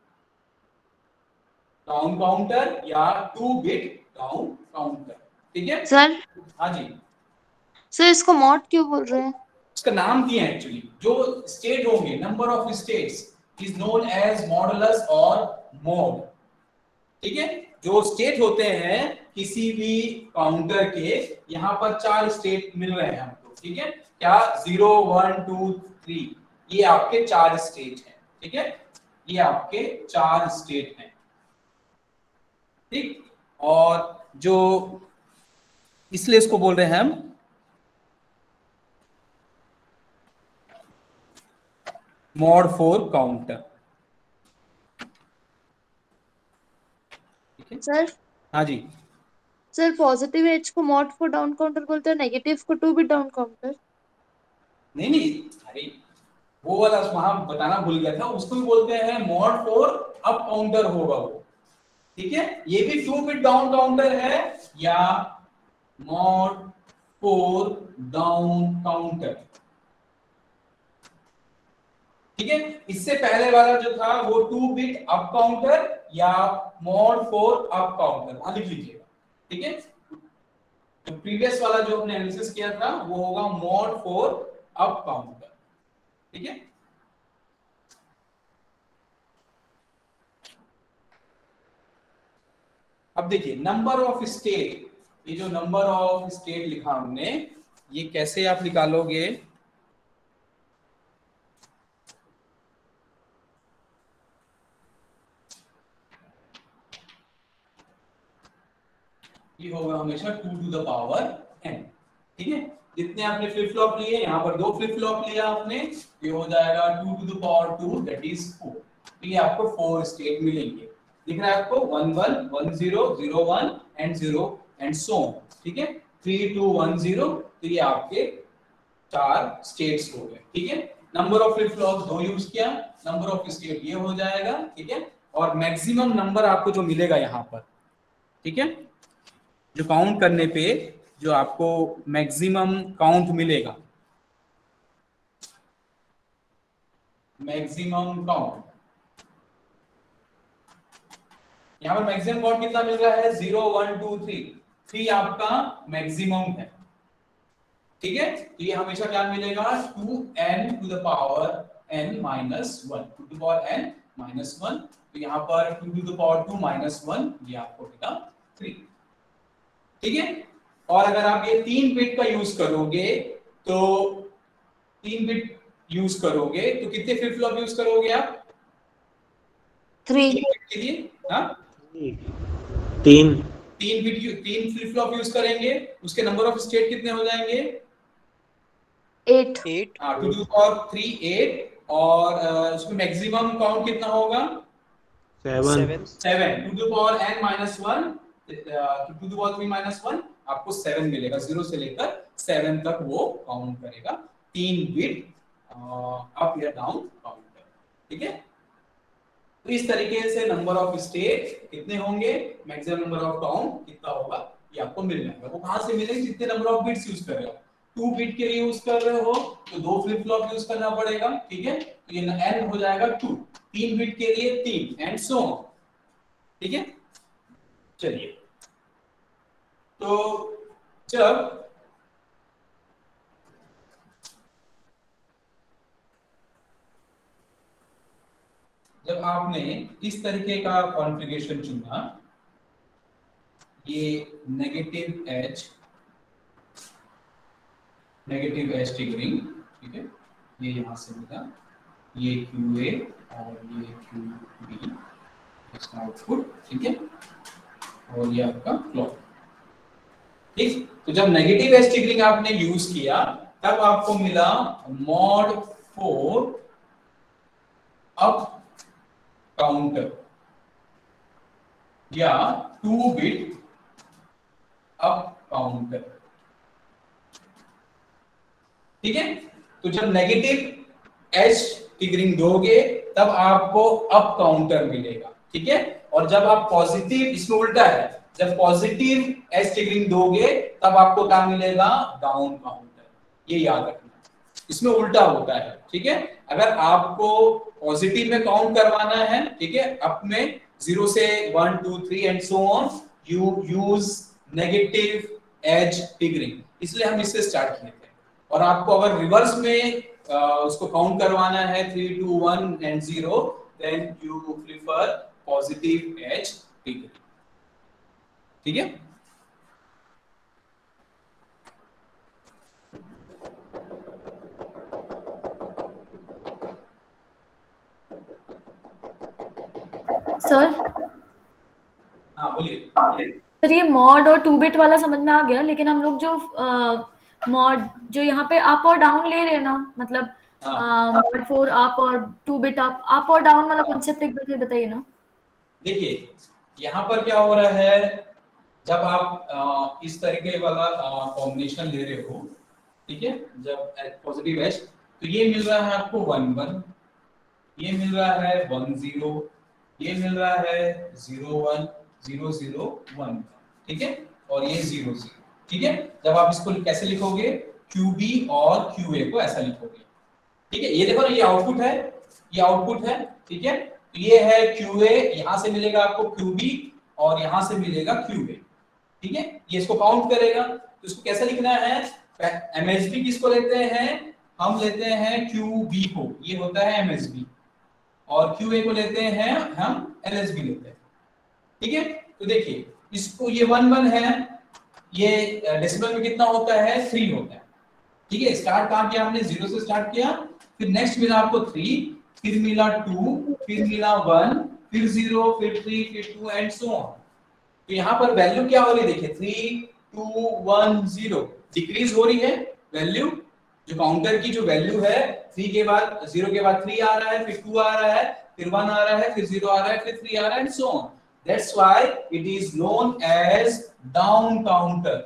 down counter या टू बिट डाउन काउंटर, ठीक है सर हाँ जी सर इसको मॉड क्यों बोल रहे हैं? इसका नाम दिया है एक्चुअली, जो स्टेट होंगे, number of states is known as modulus और मोड। ठीक है, जो स्टेट होते हैं किसी भी काउंटर के, यहाँ पर चार स्टेट मिल रहे हैं हमको। ठीक है, क्या जीरो वन टू थ्री, ये आपके चार स्टेट हैं। ठीक है, ये आपके चार स्टेट हैं। ठीक, और जो इसलिए इसको बोल रहे हैं हम मॉड फोर काउंटर। सर हाँ जी, सर पॉजिटिव एज को मॉड फोर डाउन काउंटर बोलते हैं, नेगेटिव को टू बिट डाउन काउंटर। नहीं नहीं, अरे वो वाला वहां बताना भूल गया था, उसको भी बोलते हैं मॉड फोर अप काउंटर होगा वो। ठीक है, ये भी टू बिट डाउन काउंटर है या मॉड फोर डाउन काउंटर। ठीक है, इससे पहले वाला जो था वो टू बिट अप काउंटर या मॉड फोर अप काउंटर, वहां लिख लीजिएगा। ठीक है, तो प्रीवियस वाला जो हमने एनालिसिस किया था वो होगा मॉड फोर अप काउंटर। ठीक है, अब देखिए नंबर ऑफ स्टेट, ये जो नंबर ऑफ स्टेट लिखा हमने, ये कैसे आप निकालोगे? ये होगा हमेशा two to the power N. ठीक है, जितने आपने फ्लिप फ्लॉप लिए, यहाँ पर दो फ्लिप फ्लॉप लिया आपने, ये हो जाएगा two to the power two, that is four. तो ये आपको फोर स्टेट मिलेंगे। दिख रहा है आपको? One one, one zero, zero one and zero and so on. ठीक है, थ्री टू वन जीरो, तो ये आपके चार स्टेट्स हो गए। ठीक है, नंबर ऑफ फ्लिप फ्लॉप दो यूज किया, नंबर ऑफ स्टेट ये हो जाएगा। ठीक है, और मैक्सिमम नंबर आपको जो मिलेगा यहाँ पर, ठीक है, जो काउंट करने पे जो आपको मैक्सिमम काउंट मिलेगा, मैक्सिमम काउंट, यहाँ पर मैक्सिमम काउंट कितना मिल रहा है? Zero one two three, three आपका मैक्सिमम है। ठीक है, तो ये हमेशा क्या मिलेगा? Two N to the power N minus one, two to power N minus one. तो यहाँ पर two to the power two minus one, ये आपको मिला थ्री। ठीक है, और अगर आप ये तीन बिट का यूज करोगे तो तीन बिट यूज करोगे तो कितने फ्लिप फ्लॉप यूज करोगे आप? थ्री के लिए हाँ तीन तीन बिट तीन फ्लिप फ्लॉप यूज करेंगे, उसके नंबर ऑफ स्टेट कितने हो जाएंगे? एट एट हाँ, two to power three eight, और उसमें मैक्सिमम काउंट कितना होगा? Seven seven seven, two to power N minus one, two to power three minus one, आपको सेवन मिलेगा। जीरो से लेकर सेवन तक वो काउंट करेगा, तीन बिट अप या डाउन काउंटर। ठीक है, तो इस तरीके से नंबर ऑफ स्टेट कितने होंगे, मैक्सिमम नंबर ऑफ काउंट कितना होगा, ये आपको मिल जाएगा। वो कहां से मिलेगा? जितने नंबर ऑफ बिट्स यूज कर रहे हो। टू बिट के लिए यूज कर रहे हो तो दो फ्लिप फ्लॉप यूज करना पड़ेगा। ठीक है, तो ये एन हो जाएगा टू, तीन बिट के लिए तीन, एंड सो ऑन। ठीक है, चलिए, तो जब जब आपने इस तरीके का कॉन्फ़िगरेशन चुना, ये negative edge negative edge triggering, ठीक है, ये यहां से मिला, ये क्यू ए और ये क्यू बी इसका आउटपुट। ठीक है, और ये आपका क्लॉक। ठीक, तो जब नेगेटिव एज ट्रिगरिंग आपने यूज किया तब आपको मिला मॉड फोर अप काउंटर या टू बिट अप काउंटर। ठीक है, तो जब नेगेटिव एज ट्रिगरिंग दोगे तब आपको अप काउंटर मिलेगा। ठीक है, और जब आप पॉजिटिव, इसमें उल्टा है, जब पॉजिटिव एज ट्रिगरिंग दोगे तब आपको क्या मिलेगा? Down counter. ये याद रखना, इसमें उल्टा होता है। ठीक है, अगर आपको पॉजिटिव में काउंट करवाना है, ठीक है, अप में जीरो से one two three and so on, you use negative edge triggering. इसलिए हम इससे स्टार्ट किए थे। और आपको अगर रिवर्स में आ, उसको काउंट करवाना है three two one and zero, then you prefer positive edge degree. ठीक है, सर हाँ बोलिए। सर ये मॉड और टू बिट वाला समझ में आ गया, लेकिन हम लोग जो मॉड जो यहाँ पे अप और डाउन ले रहे हैं ना, मतलब मॉड फोर अप और टू बिट अप, अप और डाउन वाला कॉन्सेप्ट एक बार बताइए ना। देखिए यहाँ पर क्या हो रहा है, जब आप आ, इस तरीके वाला कॉम्बिनेशन ले रहे हो, ठीक है, जब पॉजिटिव एज, तो ये मिल रहा है आपको वन वन, ये मिल रहा है वन जीरो, ये मिल रहा है zero one zero zero one, ठीक है, और ये जीरो जीरो। ठीक है, जब आप इसको कैसे लिखोगे, क्यू बी और क्यू ए को ऐसा लिखोगे। ठीक है, ये देखो ना, ये आउटपुट है, ये आउटपुट है। ठीक है, तो ये है क्यू ए, यहां से मिलेगा आपको क्यू बी और यहां से मिलेगा क्यू ए। ठीक है, ये इसको काउंट करेगा, तो इसको कैसे लिखना है, एमएसबी किसको लेते हैं, हम लेते हैं क्यू बी को, ये होता है एमएसबी, और क्यू ए को लेते हैं हम एलएसबी लेते हैं। ठीक है, तो देखिए इसको, ये वन वन है, ये डेसिमल में कितना होता है, थ्री होता है। ठीक है, स्टार्ट कहां किया हमने, जीरो से स्टार्ट किया, फिर नेक्स्ट मिला आपको थ्री, फिर मिला टू, फिर मिला वन, फिर जीरो, फिर थ्री, फिर टू एंड सो ऑन। तो यहाँ पर वैल्यू क्या हो रही है, देखिए three two one zero, decrease हो रही है वैल्यू, जो काउंटर की जो वैल्यू है, थ्री के बाद जीरो के बाद थ्री आ रहा है, फिर टू आ रहा है, फिर वन आ रहा है, फिर जीरो आ रहा है, फिर थ्री आ रहा है and so on. That's why it is known as down counter.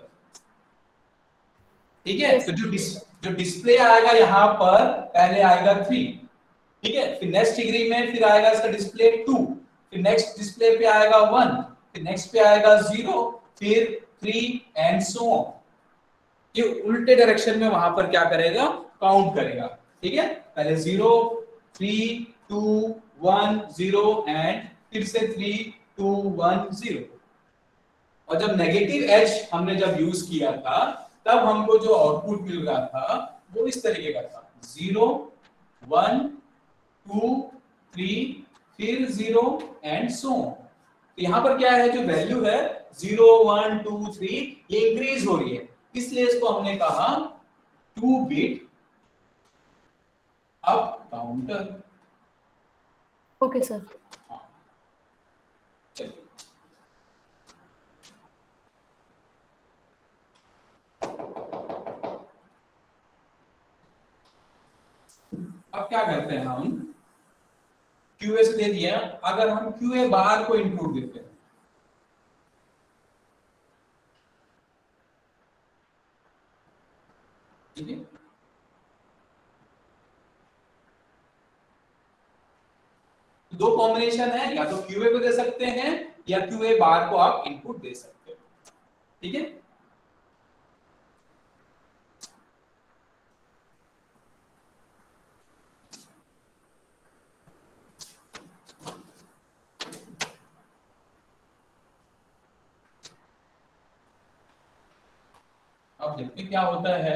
ठीक है, तो जो डिस, जो डिस्प्ले आएगा यहाँ पर, पहले आएगा थ्री, ठीक है, फिर नेक्स्ट डिग्री में फिर आएगा इसका डिस्प्ले टू, फिर नेक्स्ट डिस्प्ले पे आएगा वन, फिर नेक्स्ट पे आएगा जीरो, फिर थ्री एंड सो ऑन। ये उल्टे डायरेक्शन में वहां पर क्या करेगा, काउंट करेगा। ठीक है, पहले zero, three, two, one, zero and फिर से थ्री, टू, वन, जीरो। और जब नेगेटिव एज हमने जब यूज किया था, तब हमको जो आउटपुट मिल रहा था वो इस तरीके का था, जीरो, वन, टू, थ्री, फिर जीरो एंड सो ऑन। तो यहाँ पर क्या है, जो वैल्यू है जीरो, वन, टू, थ्री, ये इंक्रीज हो रही है, इसलिए इसको हमने कहा two bit up counter. Okay sir. चलिए, अब क्या करते हैं हम, क्यूए से दे दिया, अगर हम क्यूए बार को इंक्लूड देते हैं, ठीक है, दो कॉम्बिनेशन है, या तो क्यूए को दे सकते हैं या क्यूए बार को आप इनपुट दे सकते हो। ठीक है, अब देखते क्या होता है।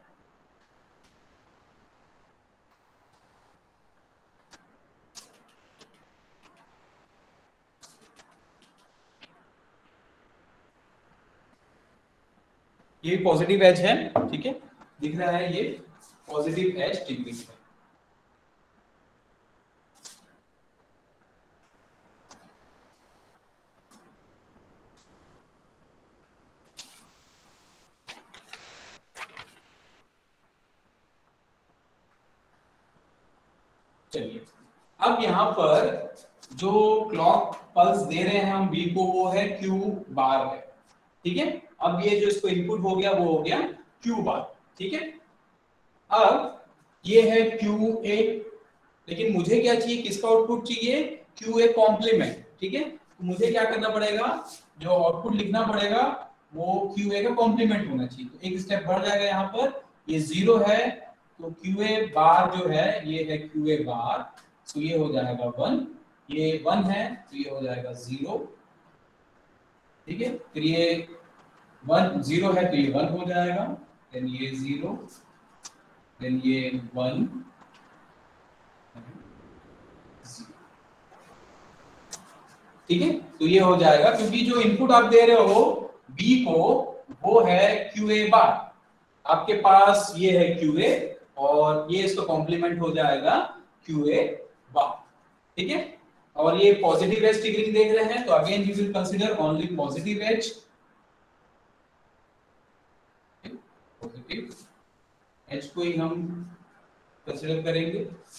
ये पॉजिटिव एज है, ठीक है, दिख रहा है, ये पॉजिटिव एज डिग्री है। चलिए, अब यहाँ पर जो क्लॉक पल्स दे रहे हैं हम बी को, वो है क्यू बार है। ठीक है, अब ये जो इसको इनपुट हो गया वो हो गया क्यू बार। ठीक है, अब ये है क्यू ए, लेकिन मुझे क्या चाहिए, किसका आउटपुट चाहिए, क्यू ए कॉम्प्लीमेंट। ठीक है, तो मुझे क्या करना पड़ेगा, जो आउटपुट लिखना पड़ेगा वो क्यू ए का कॉम्प्लीमेंट होना चाहिए। तो एक स्टेप बढ़ जाएगा, यहाँ पर ये जीरो है, तो क्यू ए बार जो है ये है क्यू ए बार, तो ये हो जाएगा वन, ये वन है तो ये हो जाएगा जीरो। ठीक है, फिर ये वन जीरो है तो ये वन हो जाएगा, देन ये जीरो, देन ये वन, ठीक है। तो ये हो जाएगा क्योंकि जो इनपुट आप दे रहे हो बी को वो है क्यू ए बार, आपके पास ये है क्यू ए और ये इसका कॉम्प्लीमेंट हो जाएगा क्यू ए बार, ठीक है। और ये पॉजिटिव एज ट्रिगरिंग देख रहे हैं तो again you will consider only positive edge, positive edge को ही हम कंसीडर करेंगे।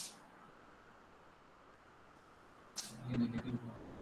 ये नेगेटिव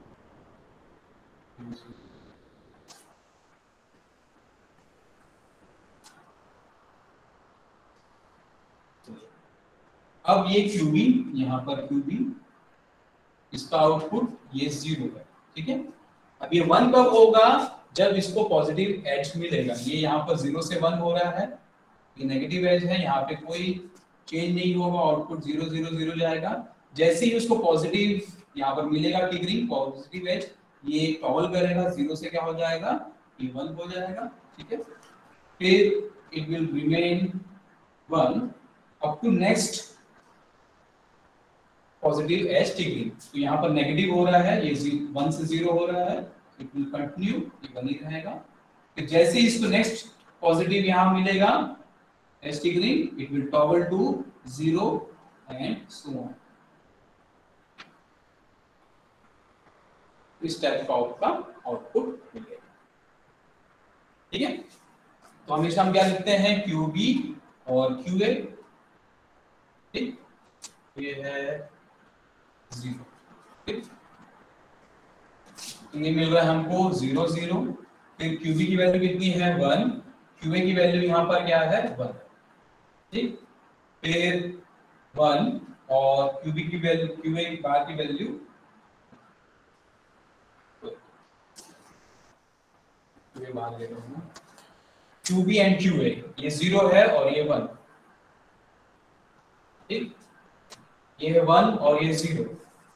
अब ये क्यूबी, यहाँ पर क्यूबी, इसका आउटपुट ये जीरो है, ठीक है। अब ये वन कब होगा, जब इसको पॉजिटिव एज मिलेगा। ये यहाँ पर जीरो से वन हो रहा है, ये नेगेटिव एज है, यहाँ पे कोई चेंज नहीं होगा, आउटपुट जीरो जीरो जीरो जाएगा। जैसे ही उसको पॉजिटिव यहाँ पर मिलेगा ट्रिगरिंग पॉजिटिव एज, ये टॉगल करेगा, जीरो से क्या हो जाएगा, ये वन हो जाएगा, ठीक है। फिर it will remain one up to next positive edge triggering. तो यहाँ पर नेगेटिव हो रहा है, ये वन से जीरो हो रहा है, इट विल कंटिन्यू, ये वन ही रहेगा। फिर जैसे ही इसको नेक्स्ट पॉजिटिव यहाँ मिलेगा edge triggering, it will toggle to zero and so on. इस टाइप का आपका आउटपुट मिलेगा, ठीक है। तो हमेशा हम क्या लिखते हैं, क्यू बी और क्यू ए, ठीक, ये है जीरो, ठीक। तो ये मिल रहा है हमको जीरो जीरो। फिर क्यूबी की वैल्यू कितनी है, वन, क्यूए की वैल्यू यहाँ पर क्या है, वन, ठीक। फिर वन और क्यूबी की वैल्यू, क्यूए बार की वैल्यू बाहर ले रहा हूं, क्यूबी एंड क्यूए, ये जीरो है और ये वन, ठीक। ये है वन और ये जीरो,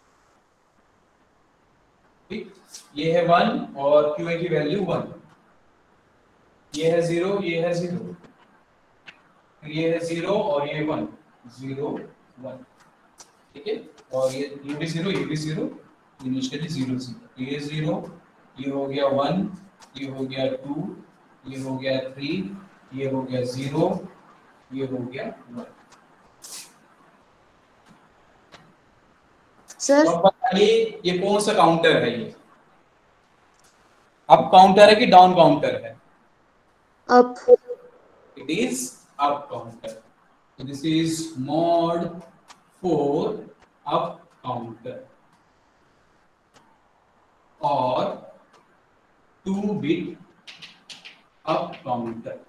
ठीक। ये है वन और क्यूए की वैल्यू वन, ये है जीरो, ये है जीरो, ये है जीरो और ये वन, जीरो वन, ठीक है। और ये ये भी जीरो, ये भी जीरो, इनिशियली जीरो जीरो, ये जीरो, ये हो गया वन, ये हो गया टू, ये हो गया थ्री, ये हो गया जीरो, ये हो गया वन। सर तो बताइए ये कौन सा काउंटर है, ये अप काउंटर है कि डाउन काउंटर है, up, it is up counter. This is mod four up counter और टू बिट अप काउंटर,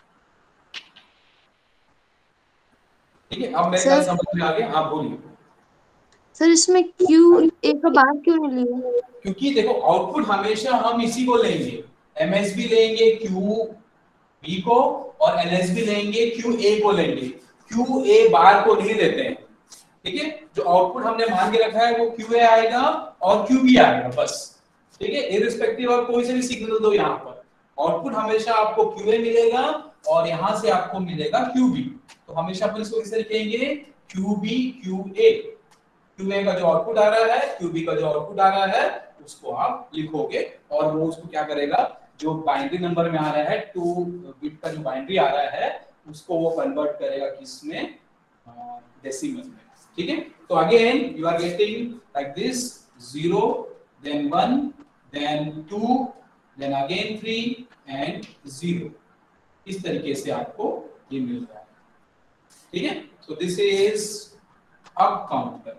ठीक है। अब मेरे ख्याल समझ में आ गया, आप बोलिए। सर इसमें क्यू ए का बार क्यों नहीं लिया? क्योंकि देखो आउटपुट हमेशा हम इसी को लेंगे, एमएसबी लेंगे क्यू बी को और एनएसबी लेंगे क्यू ए को लेंगे, क्यू ए बार को नहीं लेते हैं, ठीक है। जो आउटपुट हमने मान के रखा है वो क्यू ए आएगा और क्यू बी आएगा बस, ठीक है। इररिस्पेक्टिव ऑफ कोई से भी सिग्नल दो, यहाँ पर आउटपुट हमेशा आपको क्यू ए मिलेगा और यहाँ से आपको मिलेगा क्यू बी। तो हमेशा अपन इसको कैसे लिखेंगे, Q B Q A, Q A का जो आउटपुट आ रहा है, क्यू बी का जो आउटपुट आ रहा है उसको आप लिखोगे और वो उसको क्या करेगा, जो बाइनरी नंबर में आ रहा है, टू बिट का जो बाइनरी आ रहा है उसको वो कन्वर्ट करेगा किसमें, डेसिमल में, ठीक है। तो again you are getting like this, zero then one then two then again three and zero, इस तरीके से आपको ये मिल रहा है, ठीक है। So this is up counter,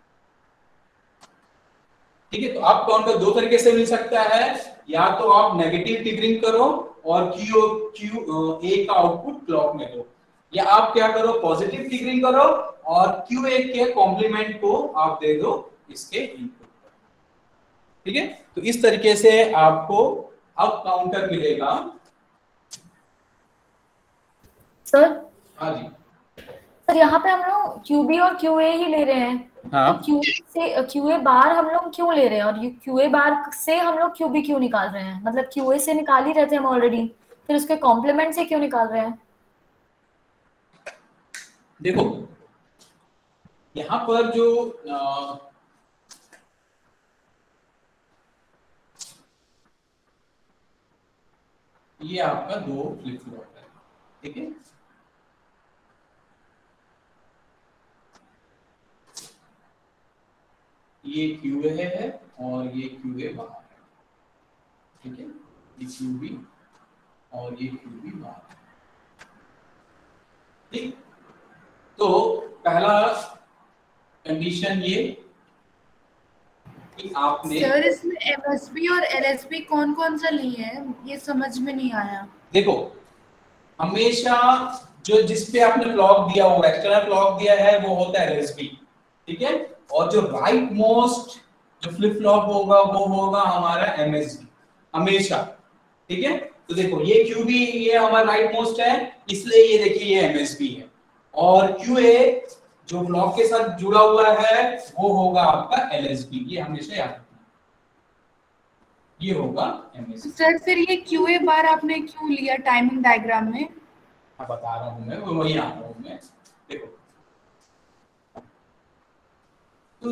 ठीक है। तो अप काउंटर दो तरीके से मिल सकता है, या तो आप नेगेटिव ट्रिगरिंग करो और क्यू क्यू ए का आउटपुट क्लॉक में दो, या आप क्या करो पॉजिटिव ट्रिगरिंग करो और क्यू ए के कॉम्प्लीमेंट को आप दे दो इसके इनपुट पर, ठीक है। तो इस तरीके से आपको अप काउंटर मिलेगा। सर हाँ जी सर, यहाँ पे हम लोग क्यूबी और क्यूए ही ले रहे हैं, हाँ, क्यू से क्यूए बार हम लोग क्यों ले रहे हैं और क्यूए बार से हम लोग क्यूबी क्यों निकाल रहे हैं, मतलब क्यूए से निकाल ही रहे थे हम ऑलरेडी, फिर उसके कॉम्प्लीमेंट से क्यों निकाल रहे हैं? देखो यहाँ पर जो आ, ये आपका दो फ्लिप फ्लॉप है, ठीक है। ये क्यू ए है और ये क्यू ए बाहर है, ठीक है। ये क्यू बी और ये क्यू बी बाहर है, ठीक। तो पहला कंडीशन ये कि आपने सर इसमें एमएसबी और एलएसबी कौन कौन सा लिए हैं, ये समझ में नहीं आया। देखो हमेशा जो जिस पे आपने क्लॉक दिया हुआ एक्सटर्नल क्लॉक दिया है वो होता है एलएसबी, ठीक है। और जो राइट मोस्ट जो फ्लिप फ्लॉप होगा वो होगा हमारा एमएसबी हमेशा, ठीक है। तो देखो ये क्यूबी ये हमारा राइट मोस्ट है, इसलिए ये देखिए ये एमएसबी है। और क्यूए जो ब्लॉक के साथ जुड़ा हुआ है वो होगा आपका एलएसबी, ये हमेशा याद रखना, ये होगा एमएसबी। सर फिर ये क्यूए बार आपने क्यों लिया टाइमिंग डायग्राम में? हाँ बता रहा हूं मैं, वही आ रहा हूं मैं। देखो तो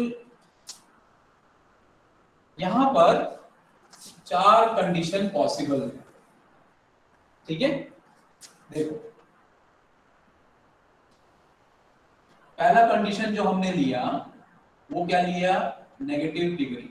यहां पर चार कंडीशन पॉसिबल है, ठीक है। देखो पहला कंडीशन जो हमने लिया वो क्या लिया, नेगेटिव डिग्री,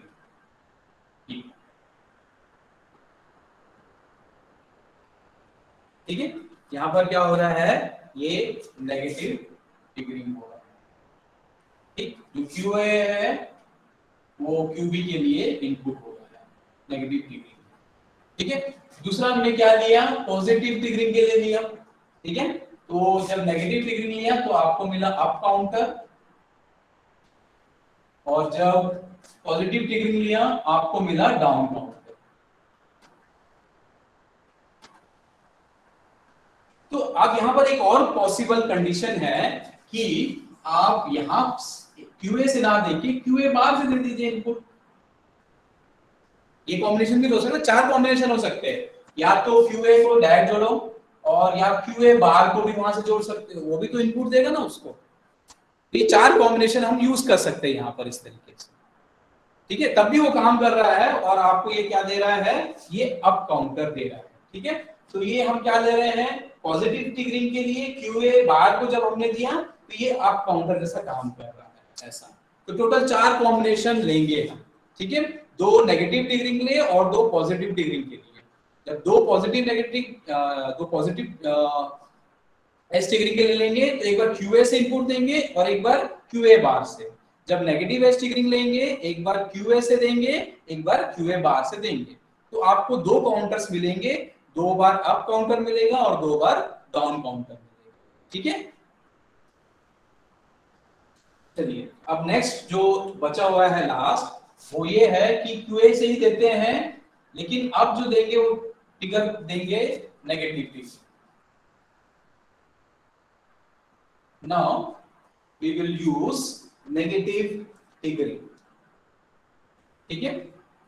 ठीक है। यहां पर क्या हो रहा है, ये नेगेटिव डिग्री हो रहा है, ठीक। जो क्यूए है वो क्यूबी के लिए इनपुट हो रहा है नेगेटिव डिग्री, ठीक है। दूसरा हमने क्या लिया, पॉजिटिव डिग्री के लिए लिया, ठीक है। तो जब नेगेटिव डिग्री लिया तो आपको मिला अप काउंटर, और जब पॉजिटिव डिग्री लिया आपको मिला डाउन काउंटर। तो अब यहां पर एक और पॉसिबल कंडीशन है कि आप यहां क्यूए से ना देखिए, क्यूए बार से दे दीजिए इनपुट। ये कॉम्बिनेशन भी हो सकता है, चार कॉम्बिनेशन हो सकते हैं, या तो क्यूए को डायरेक्ट जोड़ो और या क्यूए बार को भी वहां से जोड़ सकते हो, वो भी तो इनपुट देगा ना उसको। ये चार कॉम्बिनेशन हम यूज कर सकते हैं यहां पर इस तरीके से, ठीक है। तब भी वो काम कर रहा है और आपको ये क्या दे रहा है, ये अप काउंटर दे रहा है, ठीक है। तो ये हम क्या ले रहे हैं, पॉजिटिव ट्रिगरिंग के लिए क्यूए बार को जब हमने दिया तो ये अप काउंटर जैसा काम कर रहा है ऐसा। तो टोटल चार कॉम्बिनेशन लेंगे हम, ठीक है। दो नेगेटिव ट्रिगरिंग के लिए और दो पॉजिटिव ट्रिगरिंग के लिए। जब दो पॉजिटिव नेगेटिव दो पॉजिटिव एस ट्रिगरिंग के लिए लेंगे तो एक बार क्यूए से इनपुट देंगे और एक बार क्यूए बार से। जब नेगेटिव एस ट्रिगरिंग लेंगे एक बार क्यूए से देंगे एक बार क्यूए बार से देंगे, तो आपको दो काउंटर्स मिलेंगे, दो बार अप काउंटर मिलेगा और दो बार डाउन काउंटर मिलेगा, ठीक है। चलिए अब नेक्स्ट जो बचा हुआ है लास्ट वो ये है कि क्यूए से ही देते हैं, लेकिन अब जो देंगे वो फिगर देंगे negative figure. Now we will use negative triggering, ठीक है।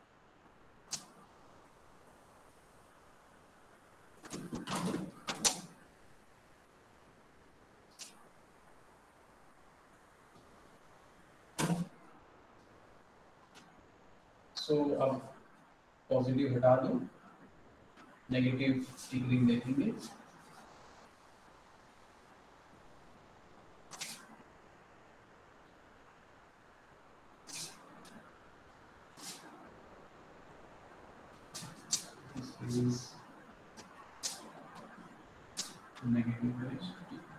सो so, अब पॉजिटिव हटा दो, नेगेटिव ट्रिगरिंग देखेंगे। Is negative edge.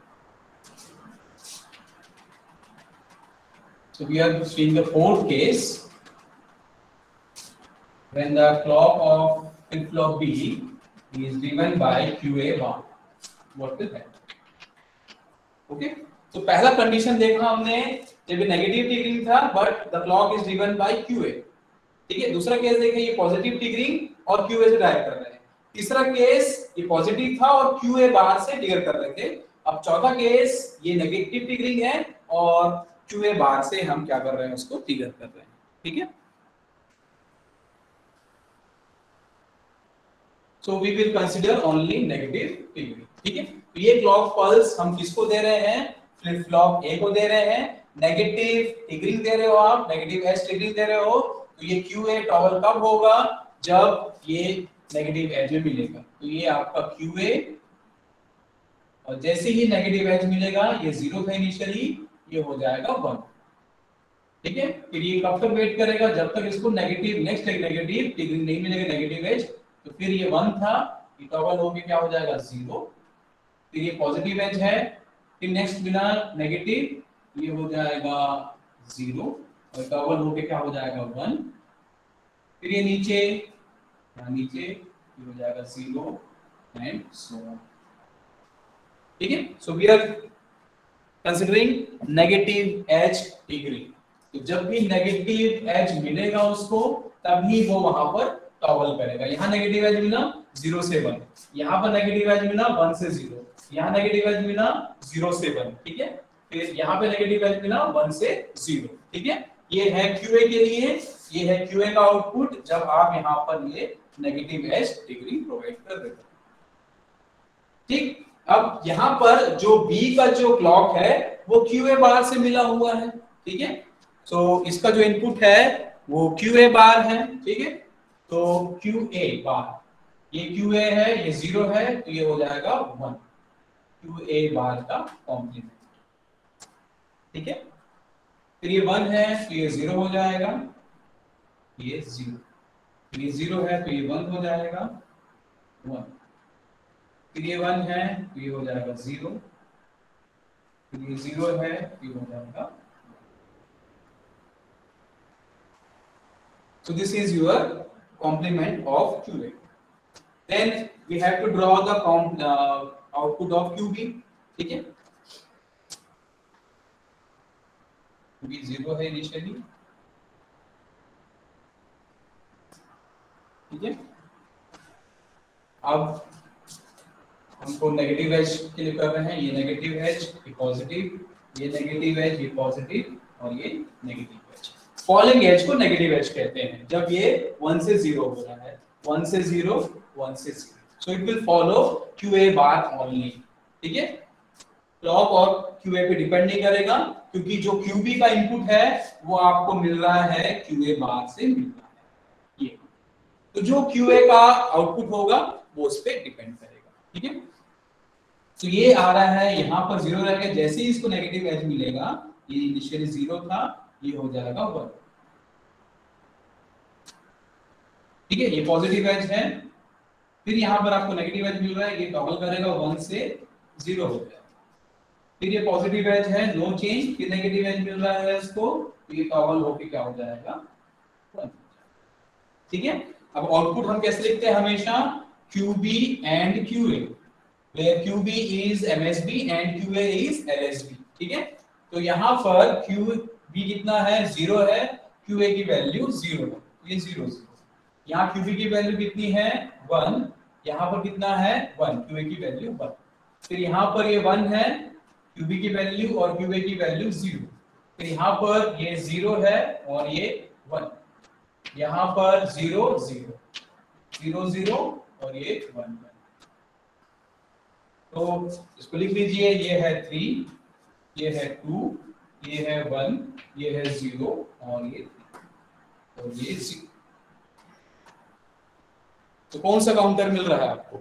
So we are seeing the fourth case when the clock of flip-flop B is driven by Q A bar. What is that? Okay. तो पहला condition देखा हमने जब negative triggering था but the clock is driven by Q A, ठीक है। दूसरा case देखें ये पॉजिटिव ट्रिगरिंग और क्यूए से ड्राइव कर रहे हैं। तीसरा केस ये पॉजिटिव था और क्यूए बाहर से ट्रिगर कर रहे थे। अब चौथा केस ये नेगेटिव ट्रिगरिंग है और क्यूए बाहर से हम क्या कर रहे हैं, उसको ट्रिगर कर रहे हैं, ठीक है। So we will consider only negative triggering, ठीक है। तो ये क्लॉक पल्स हम किसको दे रहे हैं, फ्लिप फ्लॉप ए को दे रहे हैं। नेगेटिव टिगरिंग दे रहे हो आप, नेगेटिव एज टिगरिंग दे रहे हो, तो ये क्यू ए टॉगल कब होगा, जब ये नेगेटिव एज में मिलेगा। तो ये आपका क्यू ए, और जैसे ही नेगेटिव एज मिलेगा, ये जीरो था इनिशियली, ये हो जाएगा वन, ठीक है। फिर ये कब तक वेट करेगा, जब तक इसको नेगेटिव नेक्स्ट नेगेटिव टिगरिंग नहीं मिलेगा, नेगेटिव एज, तो फिर ये वन था, ये टॉगल होके क्या हो जाएगा जीरो, फिर ये पॉजिटिव एज है, फिर नेक्स्ट बिना नेगेटिव, ये हो जाएगा जीरो, और टॉगल होके क्या हो जाएगा वन, फिर ये नीचे, यहाँ नीचे ये हो जाएगा जीरो एंड सो ऑन, ठीक है। So we are considering negative edge triggering. तो जब भी नेगेटिव एज मिलेगा उसको, तभी वो वहां पर टॉगल करेगा। यहाँ नेगेटिव एज मिला जीरो से वन, यहाँ पर नेगेटिव एज मिला वन से जीरो, यहाँ नेगेटिव एज मिला जीरो से वन, ठीक है। फिर यहाँ पे नेगेटिव एज मिला वन से जीरो, ठीक है। ये है क्यूए के लिए, ये है क्यूए का आउटपुट जब आप यहाँ पर ये नेगेटिव एज टिगरिंग प्रोवाइड कर देते हैं, ठीक। अब यहाँ पर जो बी का जो क्लॉक है वो क्यूए बार से मिला हुआ है, ठीक है। सो so, इसका जो इनपुट है वो क्यूए बार है, ठीक है। तो क्यूए बार, ये क्यूए है, ये जीरो है, तो ये हो जाएगा वन, क्यूए बार का कॉम्प्लीमेंट, ठीक है। फिर ये वन है तो ये जीरो हो जाएगा, ये जीरो, ये जीरो है तो ये वन हो जाएगा वन, फिर ये वन है तो ये हो जाएगा जीरो, फिर ये जीरो है तो ये हो जाएगा। So this is your complement of Q A. Then we have to draw the comp, uh, output of Q B, ठीक है। Q B जीरो है initially, ठीक है। अब हमको नेगेटिव एज के लिए कर रहे हैं, ये नेगेटिव एज, ये पॉजिटिव, ये नेगेटिव एज, ये पॉजिटिव, और ये नेगेटिव एज। फॉलिंग एज को नेगेटिव एज कहते हैं जब ये वन से जीरो हो रहा है, वन से जीरो, वन से zero. So it will follow QA bar only, ठीक है। क्लॉक और क्यूए पे डिपेंड नहीं करेगा, क्योंकि जो क्यूबी का इनपुट है वो आपको मिल रहा है क्यूए बार से मिल रहा है ये। तो जो क्यूए का आउटपुट होगा वो उस पर डिपेंड करेगा, ठीक है। तो ये आ रहा है, यहाँ पर जीरो रहेगा, जैसे ही इसको नेगेटिव एज मिलेगा, ये इनिशियली जीरो था, ये हो जाएगा वन, ठीक है। ये पॉजिटिव एज है, फिर यहाँ पर आपको नेगेटिव एज मिल रहा है, ये टॉगल करेगा वन से जीरो हो जाएगा, फिर ये पॉजिटिव एज है, नो चेंज, फिर नेगेटिव एज मिल रहा है इसको, तो ये टॉगल होके क्या हो जाएगा वन, ठीक है। अब आउटपुट हम कैसे लिखते हैं हमेशा, QB and QA, where Q B is M S B and Q A is L S B, ठीक है। तो यहाँ पर Q B कितना है, जीरो है, Q A की वैल्यू जीरो है, ये जीरो जीरो। यहाँ Q B की वैल्यू कितनी है, वन, यहाँ पर कितना है, वन, Q A की वैल्यू वन, फिर यहाँ पर ये वन है, Q B की वैल्यू और Q A की वैल्यू जीरो, फिर यहाँ पर ये जीरो है और ये वन, यहाँ पर जीरो जीरो, जीरो जीरो और ये वन। तो इसको लिख लीजिए, ये है थ्री, ये है टू, ये है वन, ये है जीरो और ये थ्री और ये जीरो। तो कौन सा काउंटर मिल रहा है आपको,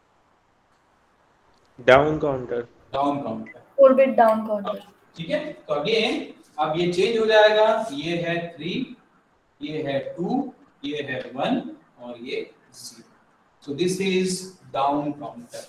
down counter, down counter, four bit down counter, ठीक है। तो अगेन अब ये चेंज हो जाएगा, ये है थ्री, ये है टू, ये है वन और ये zero. So this is down counter,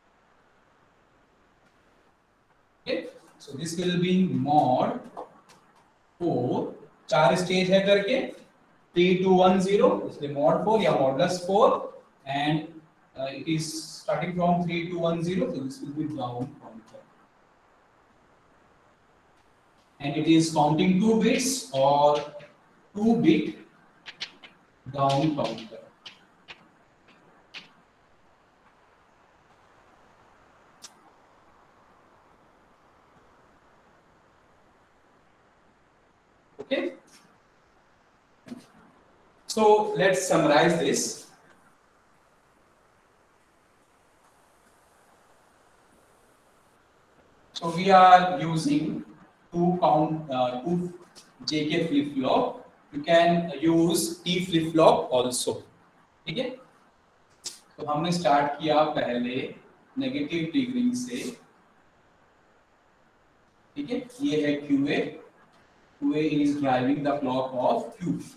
okay, so this will be mod four, चार स्टेज है करके, थ्री टू वन जीरो, इसलिए mod फोर या modulus four, and uh, it is starting from three to one zero, so this will be down counter, and it is counting two bits or two bit down counter. Okay, so let's summarize this. So we are using two count uh, two J K flip flop. You can use T flip flop also. ठीक है? तो हमने start किया पहले negative triggering से. ठीक है? ये है Q A. Q A is driving the clock of Q B.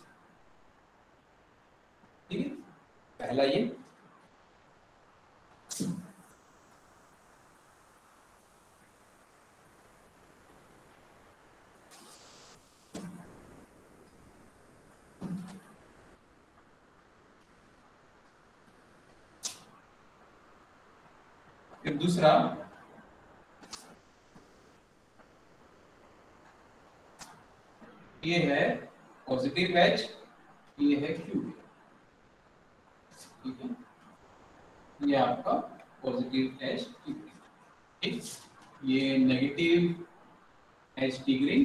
ठीक है? पहला ये. फिर दूसरा ये है पॉजिटिव एज, ये है क्यू. ठीक है, ये आपका पॉजिटिव एज टिगरिंग. ठीक, ये नेगेटिव एज टिगरिंग,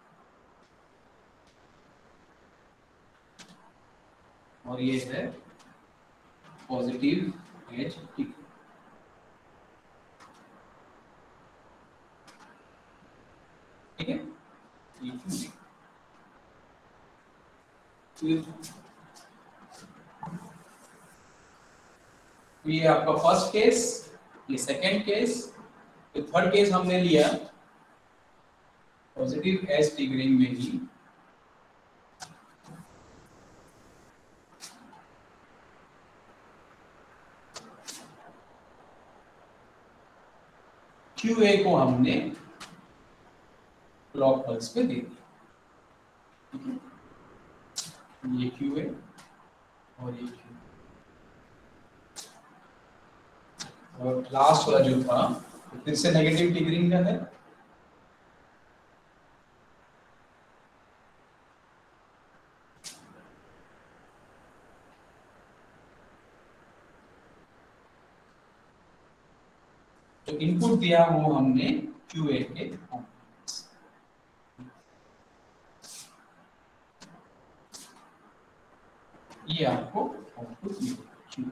और ये है पॉजिटिव एज टिगरिंग. ठीक है, ये क्यू. ये आपका फर्स्ट केस, ये सेकंड केस. तो थर्ड केस हमने लिया पॉजिटिव एज टिगरिंग में ही. क्यू ए को हमने क्लॉक पल्स पे दे दिया. ये क्यू है और ये क्यू. और लास्ट वाला जो था फिर से नेगेटिव टिगरिंग का है. तो इनपुट दिया वो हमने क्यू ए के. ये आपको आउटपुट मिलेगा.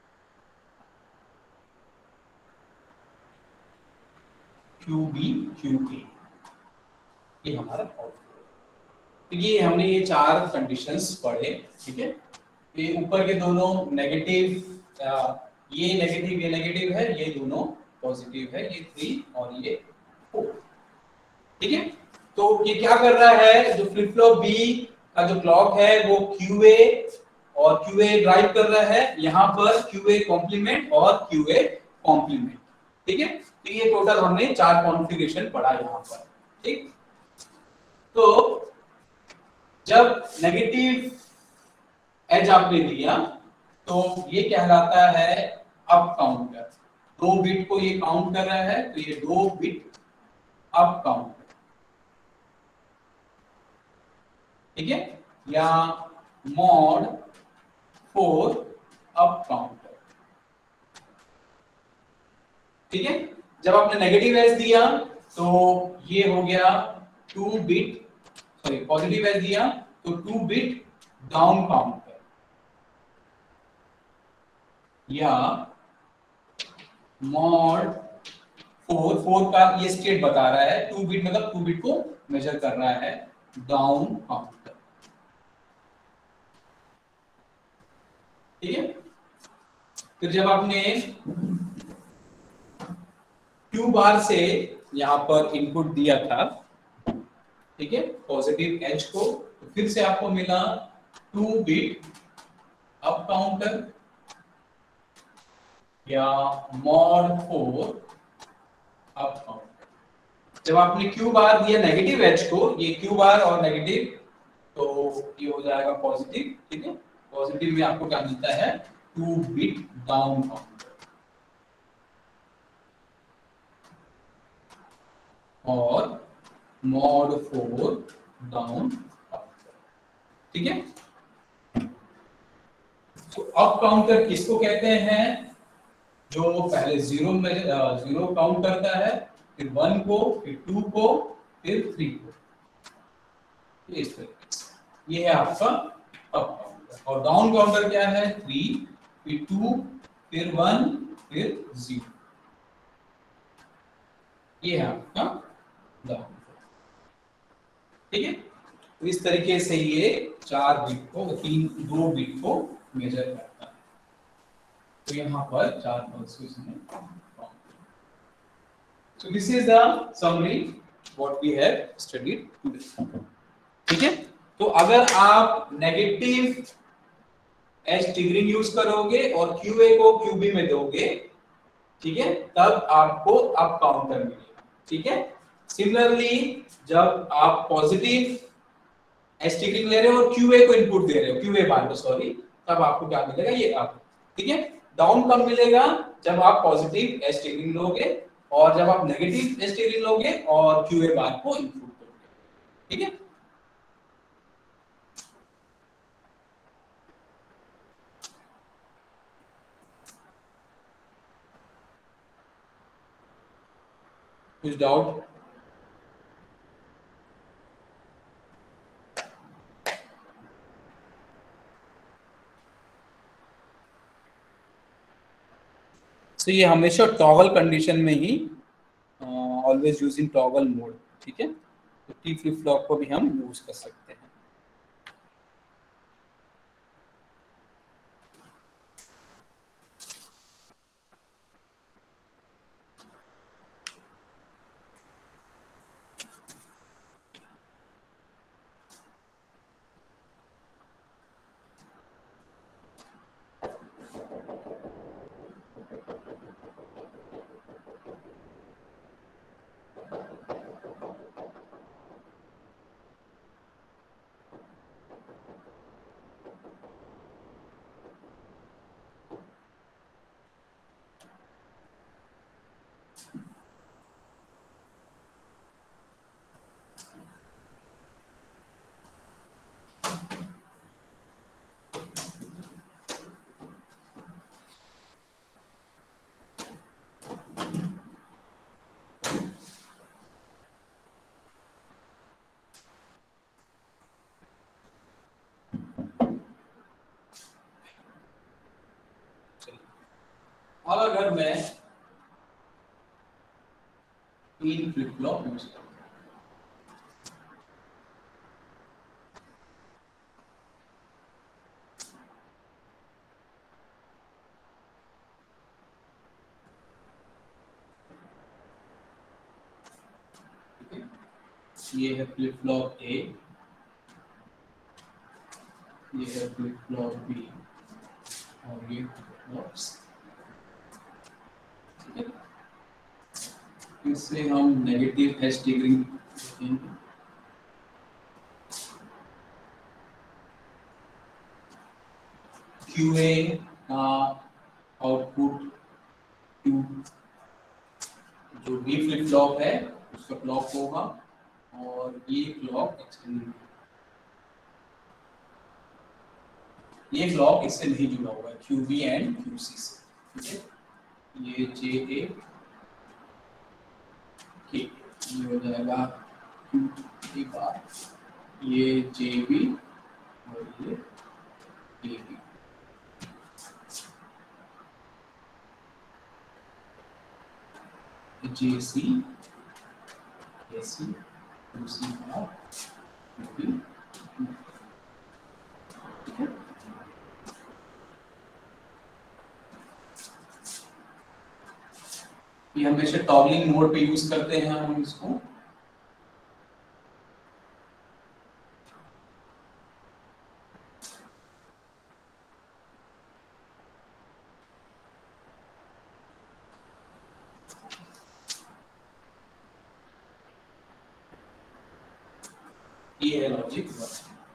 क्यू बी क्यू ए, ये हमारा आउटपुट. तो ये हमने ये चार कंडीशंस पढ़े. ठीक है, ये ऊपर के दोनों नेगेटिव, ये नेगेटिव ये नेगेटिव है, ये दोनों पॉजिटिव है, ये थ्री और ये फोर. ठीक है, तो ये क्या कर रहा है, जो फ्लिप फ्लॉप बी का जो क्लॉक है वो क्यू ए और क्यू ए ड्राइव कर रहा है. यहाँ पर क्यू ए कॉम्प्लीमेंट और क्यू ए कॉम्प्लीमेंट. ठीक है, तो ये टोटल हमने चार कॉन्फ़िगरेशन पढ़ा यहाँ पर. ठीक, तो जब नेगेटिव एज आपने दिया तो ये कहलाता है अप काउंटर. दो बिट को ये काउंट कर रहा है, तो ये दो बिट अप काउंटर. ठीक है, या मॉड फोर अप काउंटर. ठीक है, जब आपने नेगेटिव एज दिया तो ये हो गया two bit, sorry positive edge दिया तो टू बिट डाउन काउंटर, या मॉड फोर. फोर का ये स्टेट बता रहा है, टू बिट मतलब टू बिट को मेजर कर रहा है, डाउन काउंटर. ठीक है, फिर जब आपने क्यू बार से यहां पर इनपुट दिया था, ठीक है, पॉजिटिव एज को, तो फिर से आपको मिला टू बिट अप काउंटर या मॉड फोर अप काउंटर. जब आपने क्यू बार दिया नेगेटिव एज को, ये क्यू बार और नेगेटिव, तो ये हो जाएगा पॉजिटिव. ठीक है, पॉजिटिव में आपको क्या मिलता है, टू बिट डाउन काउंटर. और मॉड फोर डाउन काउंटर. ठीक है, तो अप काउंटर किसको कहते हैं, जो पहले जीरो में जीरो काउंट करता है, फिर वन को, फिर टू को, फिर थ्री को. इस तरीके से ये है आपका अप काउंटर. और डाउन काउंटर क्या है, थ्री, फिर टू, फिर वन, फिर जीरो. ये है आपका डाउन। ठीक है, तो इस तरीके से ये चार बिट को तीन दो बिट को मेजर करता है। तो यहाँ पर चार पल्स को इसमें count. So this is the summary what we have studied today. ठीक है, तो अगर आप नेगेटिव एज ट्रिगरिंग यूज करोगे और क्यूए को क्यूबी में दोगे, ठीक है, तब आपको अप काउंटर मिलेगा। ठीक है, सिमिलरली जब आप पॉजिटिव एज ट्रिगरिंग ले रहे हो और क्यूए को इनपुट दे रहे हो, क्यूए बार को सॉरी, तब आपको क्या मिलेगा, ये अप। ठीक है, डाउन कब मिलेगा, जब आप पॉजिटिव एज ट्रिगरिंग लोगे और जब आप नेगेटिव एज ट्रिगरिंग लोगे और क्यूए बार को इनपुट दोगे। ठीक है, कुछ डाउट? तो ये हमेशा टॉगल कंडीशन में ही, ऑलवेज यूजिंग टॉगल मोड। ठीक है, तो टी फ्लिप फ्लॉप को भी हम यूज कर सकते हैं। और अगर मैं तीन फ्लिप फ्लॉप यूज करता हूं, ये है फ्लिप फ्लॉप ए, ये है फ्लिप फ्लॉप बी और ये फ्लिप फ्लॉप सी। ठीक है, इससे हम नेगेटिव एज ट्रिगरिंग देखेंगे। क्यूए का आउटपुट क्यू, जो बी फ्लिप फ्लॉप है उसका क्लॉक होगा और ये क्लॉक एक्सटेंडेड, ये क्लॉक इससे नहीं जुड़ा हुआ है, क्यूबी एंड क्यूसी से। ठीक है, ये जे ए के, ये हो जाएगा क्यू ए बार, ये जे बी और ये A B. J C A C Q C bar Q B. ठीक है, ये हमेशा टॉगलिंग मोड पे यूज करते हैं हम इसको। ये है logic one,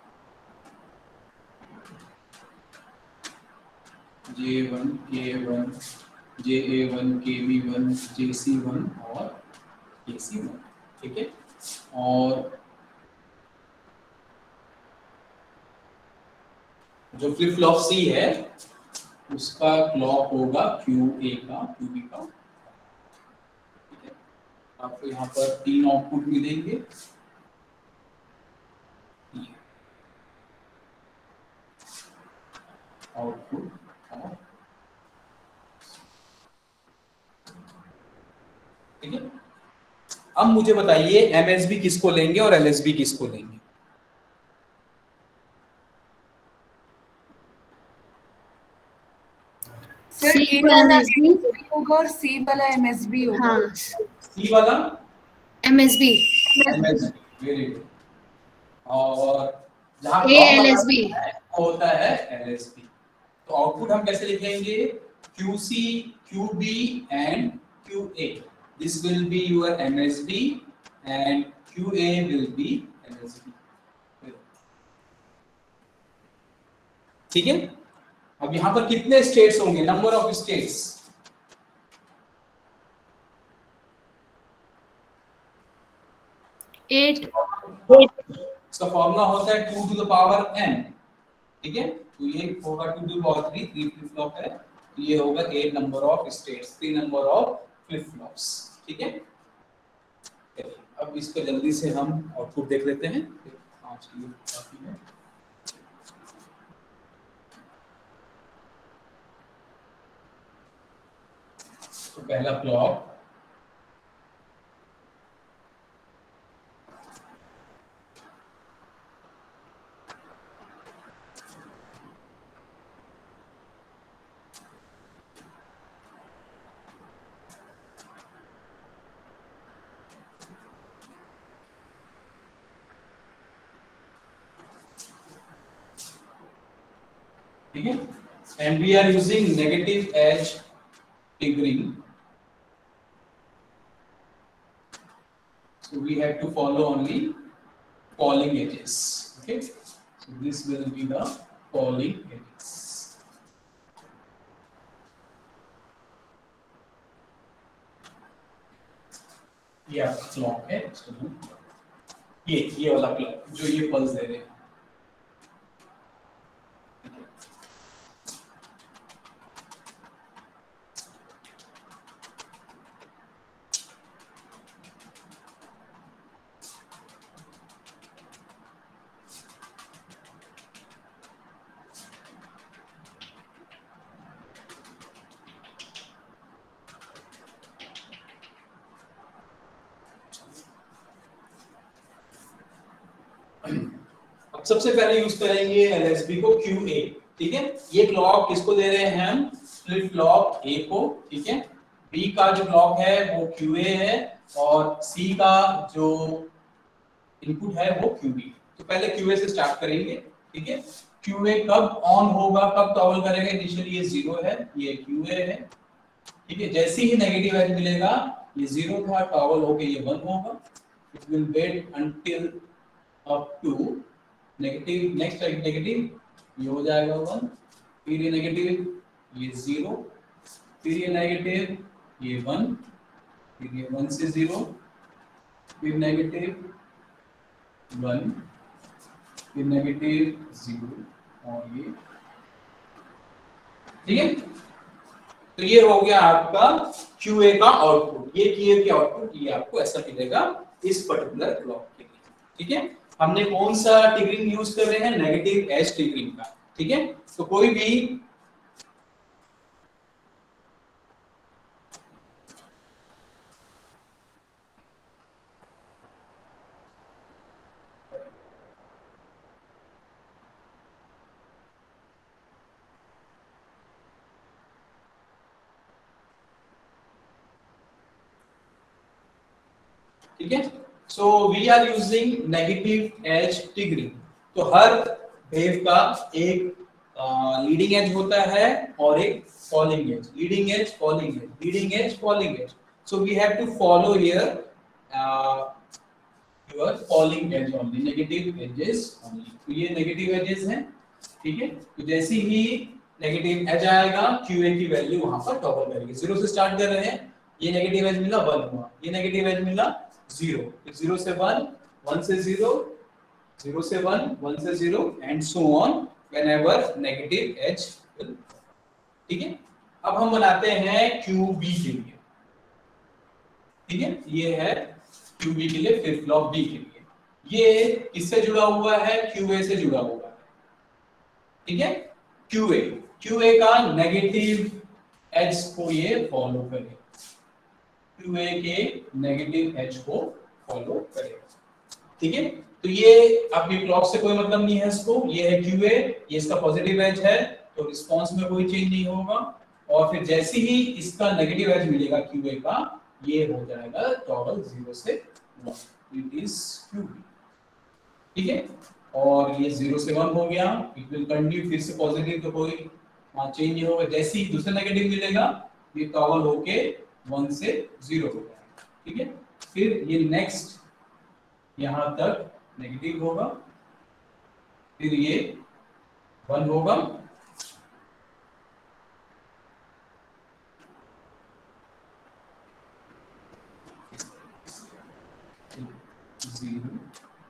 J one K one J A one K B one J C one और के सी वन। ठीक है, और जो फ्लिप फ्लॉप सी है उसका क्लॉक होगा क्यू ए का क्यू बी का। ठीक है, आपको यहाँ पर तीन आउटपुट मिलेंगे, आउटपुट और, ठीक है, अब मुझे बताइए एमएसबी किसको लेंगे और एलएसबी किसको लेंगे? सर ए वाला एमएसबी होगा और सी वाला एमएसबी होगा। हाँ सी वाला एमएसबी एमएसबी, वेरी गुड। और जहां ए एलएसबी होता है एलएसबी। तो आउटपुट हम कैसे लिखेंगे? QC, QB and QA. This will be your MSB and QA will be LSB. ठीक है। अब यहां पर कितने स्टेट्स होंगे? Number of states eight. इसका फॉर्मूला होता है two to the power N. ठीक है, तो ये होगा two to the power three, three flip flop है, तो ये होगा eight number of states, three number of flip flops. ठीक है, अब इसको जल्दी से हम आउटपुट देख लेते हैं। पांच की काफी है। तो पहला क्लॉक ठीक है, and we are using negative edge triggering, so we have to follow only falling edges. Okay, so this will be the falling edges. ये आपका क्लॉक है, ये ये वाला क्लॉक जो ये पल्स दे रहे हैं। सबसे पहले यूज करेंगे एलएसबी को क्यूए। ठीक है, ये क्लॉक किसको दे रहे हैं हम? फ्लिप फ्लॉप ए को। ठीक है, बी का जो क्लॉक है वो क्यूए है और सी का जो इनपुट है वो क्यूबी। तो पहले क्यूए से स्टार्ट करेंगे। ठीक है, क्यूए कब ऑन होगा, कब टॉगल करेगा? इनिशियली ये जीरो है, ये क्यूए है। ठीक है, जैसे ही नेगेटिव एज मिलेगा, ये जीरो था, टॉगल होके ये वन होगा। It will wait until up to negative, next negative, ये हो जाएगा वन, फिर ये नेगेटिव, ये जीरो, फिर ये नेगेटिव, ये वन, फिर ये वन से जीरो, फिर नेगेटिव वन, फिर नेगेटिव जीरो और ये। ठीक है, तो ये हो गया आपका क्यूए का आउटपुट। ये क्यूए की आउटपुट ये आपको ऐसा मिलेगा इस पर्टिकुलर क्लॉक के लिए। ठीक है, हमने कौन सा ट्रिगरिंग यूज कर रहे हैं? नेगेटिव एज ट्रिगरिंग का। ठीक है, तो कोई भी ठीक है, so we are using negative edge triggering. तो हर वेव का एक लीडिंग एज होता है और एक falling edge. Leading edge, falling edge, leading edge, falling edge. So we have to follow here your falling edge only, negative edges only. तो ये नेगेटिव एजेस हैं। ठीक है, तो जैसे ही नेगेटिव एज आएगा, क्यूए की वैल्यू वहां पर टॉगल करेगी। जीरो से स्टार्ट कर रहे हैं, ये नेगेटिव एज मिला वन हुआ, ये नेगेटिव एज मिला जीरो, जीरो से वन, वन से जीरो, जीरो से वन, वन से zero and so on whenever negative edge will. ठीक है, अब हम बनाते हैं क्यूबी के लिए। ठीक है, ये है क्यूबी के लिए, फ्लिप फ्लॉप बी के लिए। ये किससे जुड़ा हुआ है? क्यूए से जुड़ा हुआ है। ठीक है, क्यूए, क्यूए का नेगेटिव एज को ये फॉलो करेगा। क्यूए के नेगेटिव एज को फॉलो करेगा। ठीक है, तो ये आपकी क्लॉक से कोई मतलब नहीं है इसको, ये है क्यूए, ये इसका पॉजिटिव एज है, तो रिस्पांस में कोई चेंज नहीं होगा। और फिर जैसे ही इसका नेगेटिव एज मिलेगा क्यूए का, ये हो जाएगा टॉगल जीरो से वन, इट इज क्यूबी। ठीक है, और ये जीरो से वन हो गया, इट विल कंटिन्यू, फिर से पॉजिटिव तो कोई वहां चेंज नहीं होगा। जैसे ही दूसरा नेगेटिव मिलेगा, ये टॉगल होके वन से जीरो हो जाएगा। ठीक है, फिर ये नेक्स्ट यहां तक नेगेटिव होगा, फिर ये वन होगा, जीरो।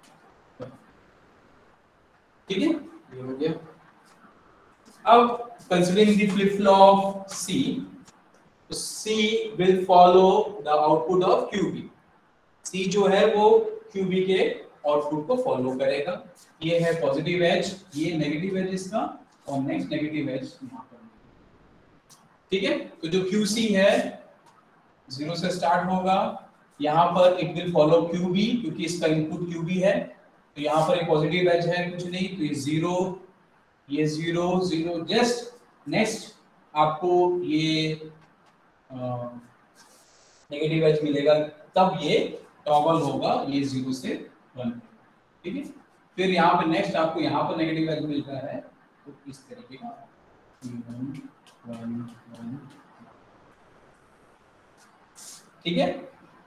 ठीक है, ये हो गया। अब considering the flip flop C, तो C will follow the output of Q B। C जो है वो Q B के आउटपुट को फॉलो करेगा। ये है पॉजिटिव एज, ये नेगेटिव एज इसका, और नेक्स्ट नेगेटिव एज यहाँ पर। ठीक है, तो जो Q C है जीरो से स्टार्ट होगा, यहाँ पर it will follow Q B, क्योंकि इसका इनपुट Q B है, तो यहाँ पर एक पॉजिटिव एज है कुछ नहीं, तो ये जीरो, ये जीरो जीरो, जस्ट नेक्स्ट आपको ये नेगेटिव एज मिलेगा, तब ये टॉगल होगा, ये जीरो से वन। ठीक है, फिर यहाँ पे नेक्स्ट आपको यहाँ पर नेगेटिव एज मिल रहा है, तो इस तरीके का वन, वन, वन। ठीक है,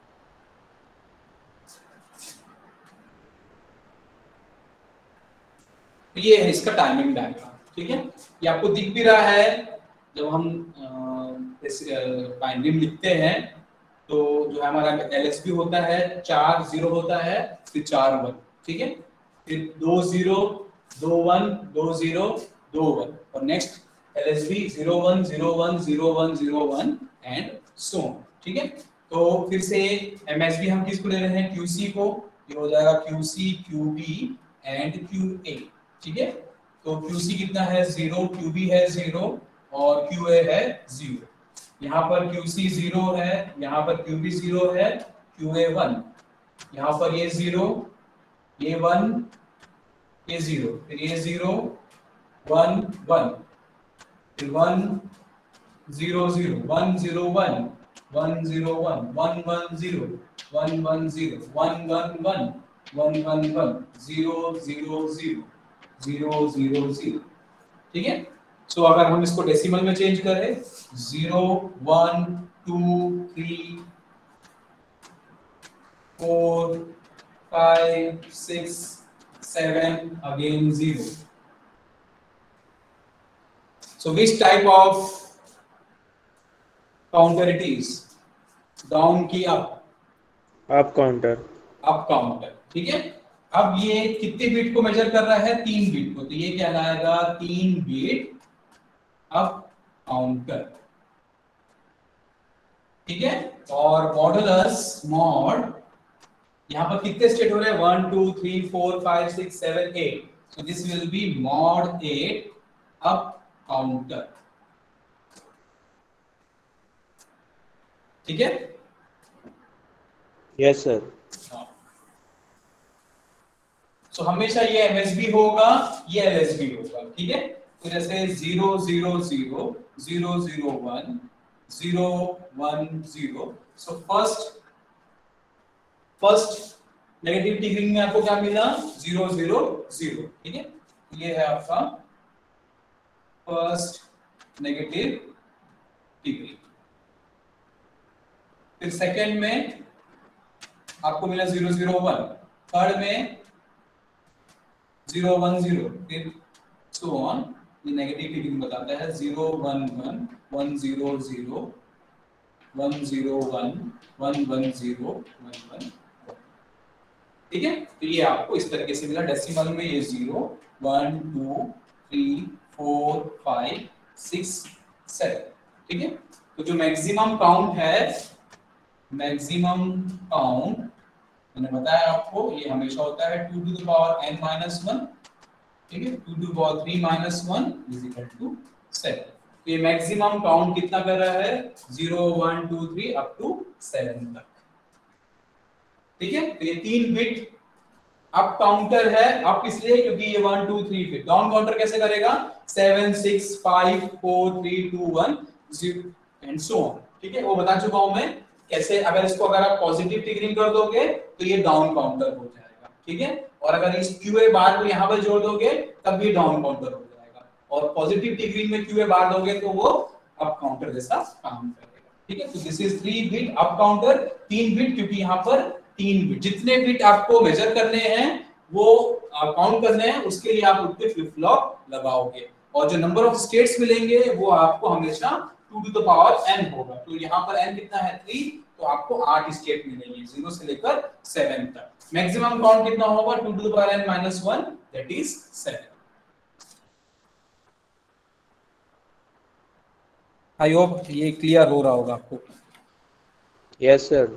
ये है इसका टाइमिंग डायग्राम। ठीक है, ये आपको दिख भी रहा है, जब हम बाइनरी में लिखते हैं तो जो हमारा एलएसबी होता है चार जीरो होता है, फिर चार वन। ठीक है, फिर दो जीरो, दो वन, दो जीरो, दो वन, और next LSB zero one zero one zero one zero one and so on. ठीक है, तो फिर से एमएसबी हम किसको ले रहे हैं, क्यूसी को, ये हो जाएगा क्यूसी, क्यूबी एंड क्यूए। ठीक है, तो क्यूसी कितना है जीरो, क्यूबी है जीरो, और क्यूए है जीरो। यहाँ पर क्यूसी जीरो है, यहाँ पर क्यूबी जीरो है, क्यूए वन, यहाँ पर ये जीरो, ये वन, ये जीरो, फिर ये जीरो, वन वन, फिर one zero zero, one zero one, one zero one, one one zero, one one zero, one one one, one one one, zero zero zero, zero zero zero. ठीक है, सो अगर हम इसको decimal में change करें, zero one two three four five six seven, again zero. So which type of counter it is? Down की up, up counter, up counter. ठीक है, अब ये कितने बिट को मेजर कर रहा है, तीन बिट को, तो ये क्या लाएगा, तीन बिट अप काउंटर। ठीक है, और मॉडुलस मॉड, यहाँ पर कितने स्टेट हो रहे हैं, one two three four five six seven eight, so this will be mod eight up counter. ठीक है, यस सर। सो हमेशा ये एमएसबी होगा, ये एलएसबी होगा। ठीक है, तो जैसे zero zero zero, zero zero one, zero one zero, so first first negative triggering में आपको क्या मिला, जीरो जीरो जीरो। ठीक है, ये है आपका फर्स्ट नेगेटिव टिकरिंग। फिर सेकंड में आपको मिला जीरो जीरो वन, थर्ड में जीरो वन जीरो, फिर सो ऑन, ये नेगेटिव टिकरिंग बताता है, zero one one, one zero zero, one zero one, one one zero, one one. ठीक है, तो ये आपको इस तरीके से मिला। डेसिमल में ये zero one two three four five six seven. ठीक है, तो जो मैक्सिमम काउंट है, मैक्सिमम काउंट मैंने बताया आपको, ये हमेशा होता है two to the power n minus one. ठीक है, two to power three minus one is equal to seven. ये मैक्सिमम काउंट कितना कर रहा है, zero one two three up to seven तक। ठीक है, तो ये तीन बिट अप काउंटर है। अप इसलिए क्योंकि ये one two three bit. Down counter कैसे करेगा, seven six five four three two one zero and so on. ठीक है, वो बता चुका हूं मैं कैसे। अगर इसको अगर आप पॉजिटिव टिकरिंग कर दोगे तो ये डाउन काउंटर हो जाएगा। ठीक है, और अगर इस क्यूए बार को यहाँ पर जोड़ दोगे तब भी डाउन काउंटर हो जाएगा, और पॉजिटिव टिकरिंग में क्यूए बार दोगे तो वो अप काउंटर जैसा काम करेगा। ठीक है, तो this is three bit up counter, तीन बिट क्योंकि यहाँ पर तीन बिट, जितने बिट आपको मेजर करने हैं वो काउंट करने हैं उसके लिए आप उतने फ्लिप फ्लॉप लगाओगे, और जो नंबर ऑफ स्टेट्स मिलेंगे वो आपको हमेशा two to the power N होगा। तो यहाँ पर एन कितना है, थ्री, तो आपको आठ स्टेट मिलेंगे जीरो से लेकर सेवन तक। मैक्सिमम काउंट कितना होगा, two to the power N minus one, that is seven. I hope ये क्लियर हो रहा होगा आपको। Yes sir.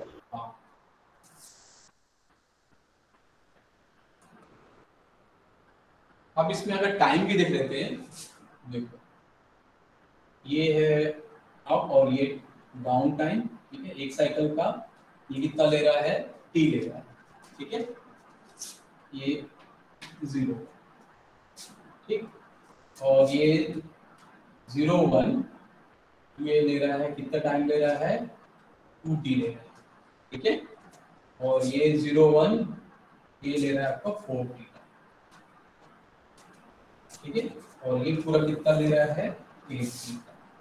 अब इसमें अगर टाइम भी देख लेते हैं, देखो ये है अप और ये डाउन टाइम। ठीक है, एक साइकिल का ये कितना ले रहा है, टी ले रहा है। ठीक है, ये जीरो, ठीक, और ये जीरो वन ये ले रहा है, कितना टाइम ले रहा है, टू टी ले रहा है। ठीक है, और ये जीरो वन ये ले रहा है आपका फोर टी। ठीक है, और ये पूरा कितना ले रहा है, एट टी।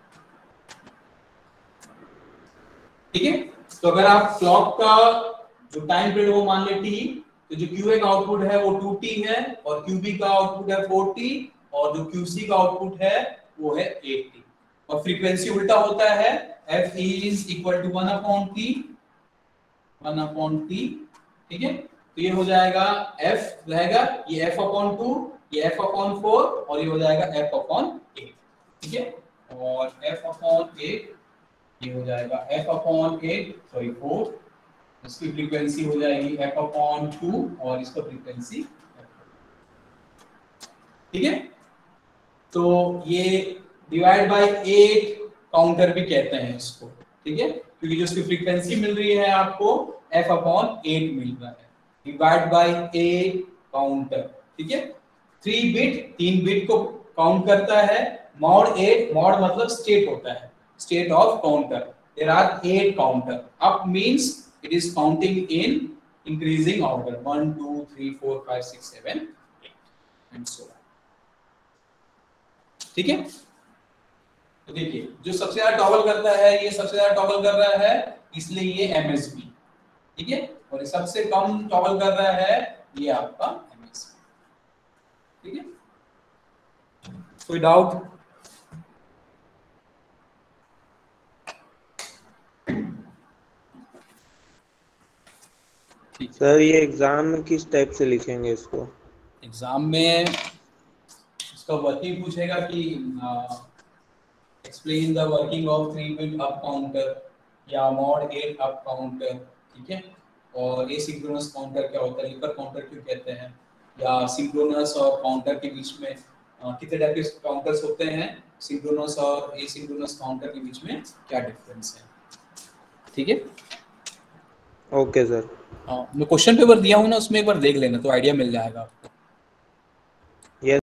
ठीक है, तो अगर आप क्लॉक का जो टाइम पीरियड वो मान ले टी, तो जो क्यूए का आउटपुट है वो टू टी है, और क्यूबी का आउटपुट है फोर टी, और जो क्यूसी का आउटपुट है वो है एट टी। और फ्रीक्वेंसी उल्टा होता है, F is equal to one upon T, one upon T. ठीक है, तो ये हो जाएगा एफ रहेगा, ये एफ अपॉन टू, ये एफ अपॉन फोर, और ये हो जाएगा एफ अपॉन एट। ठीक है, और एफ अपॉन एट ये हो जाएगा F upon eight sorry four, इसकी फ्रीक्वेंसी हो जाएगी एफ अपॉन टू, और इसका फ्रीक्वेंसी। ठीक है, तो ये डिवाइड बाय एट काउंटर भी कहते हैं इसको। ठीक है, क्योंकि जो इसकी फ्रीक्वेंसी मिल रही है आपको एफ अपॉन एट मिल रहा है, डिवाइड बाय एट काउंटर। ठीक है, थ्री बिट तीन बिट को काउंट करता है, मॉड एट, मॉड मतलब स्टेट होता है, state of counter. There are eight counter. Up means it is counting in increasing order, one two three four five six seven eight and so on. ठीक है, तो देखिए जो सबसे ज्यादा टॉगल करता है ये सबसे ज्यादा टॉगल कर रहा है, इसलिए ये एमएसबी। ठीक है, और ये सबसे कम टॉगल कर रहा है ये आपका एमएसबी। ठीक है, कोई डाउट? सर ये एग्जाम में किस टाइप से लिखेंगे इसको? एग्जाम में इसका वर्किंग पूछेगा कि explain the working of three bit up counter या मॉड एट अप काउंटर। ठीक है, और एसिंक्रोनस काउंटर क्या होता है, लिपर काउंटर क्यों कहते हैं, या सिंक्रोनस और काउंटर के बीच में uh, कितने टाइप के काउंटर्स होते हैं, सिंक्रोनस और एसिंक्रोनस काउंटर के बीच में क्या डिफरेंस है। ठीक है, ओके सर। हाँ, मैं क्वेश्चन पेपर दिया हूँ ना, उसमें एक बार देख लेना तो आइडिया मिल जाएगा।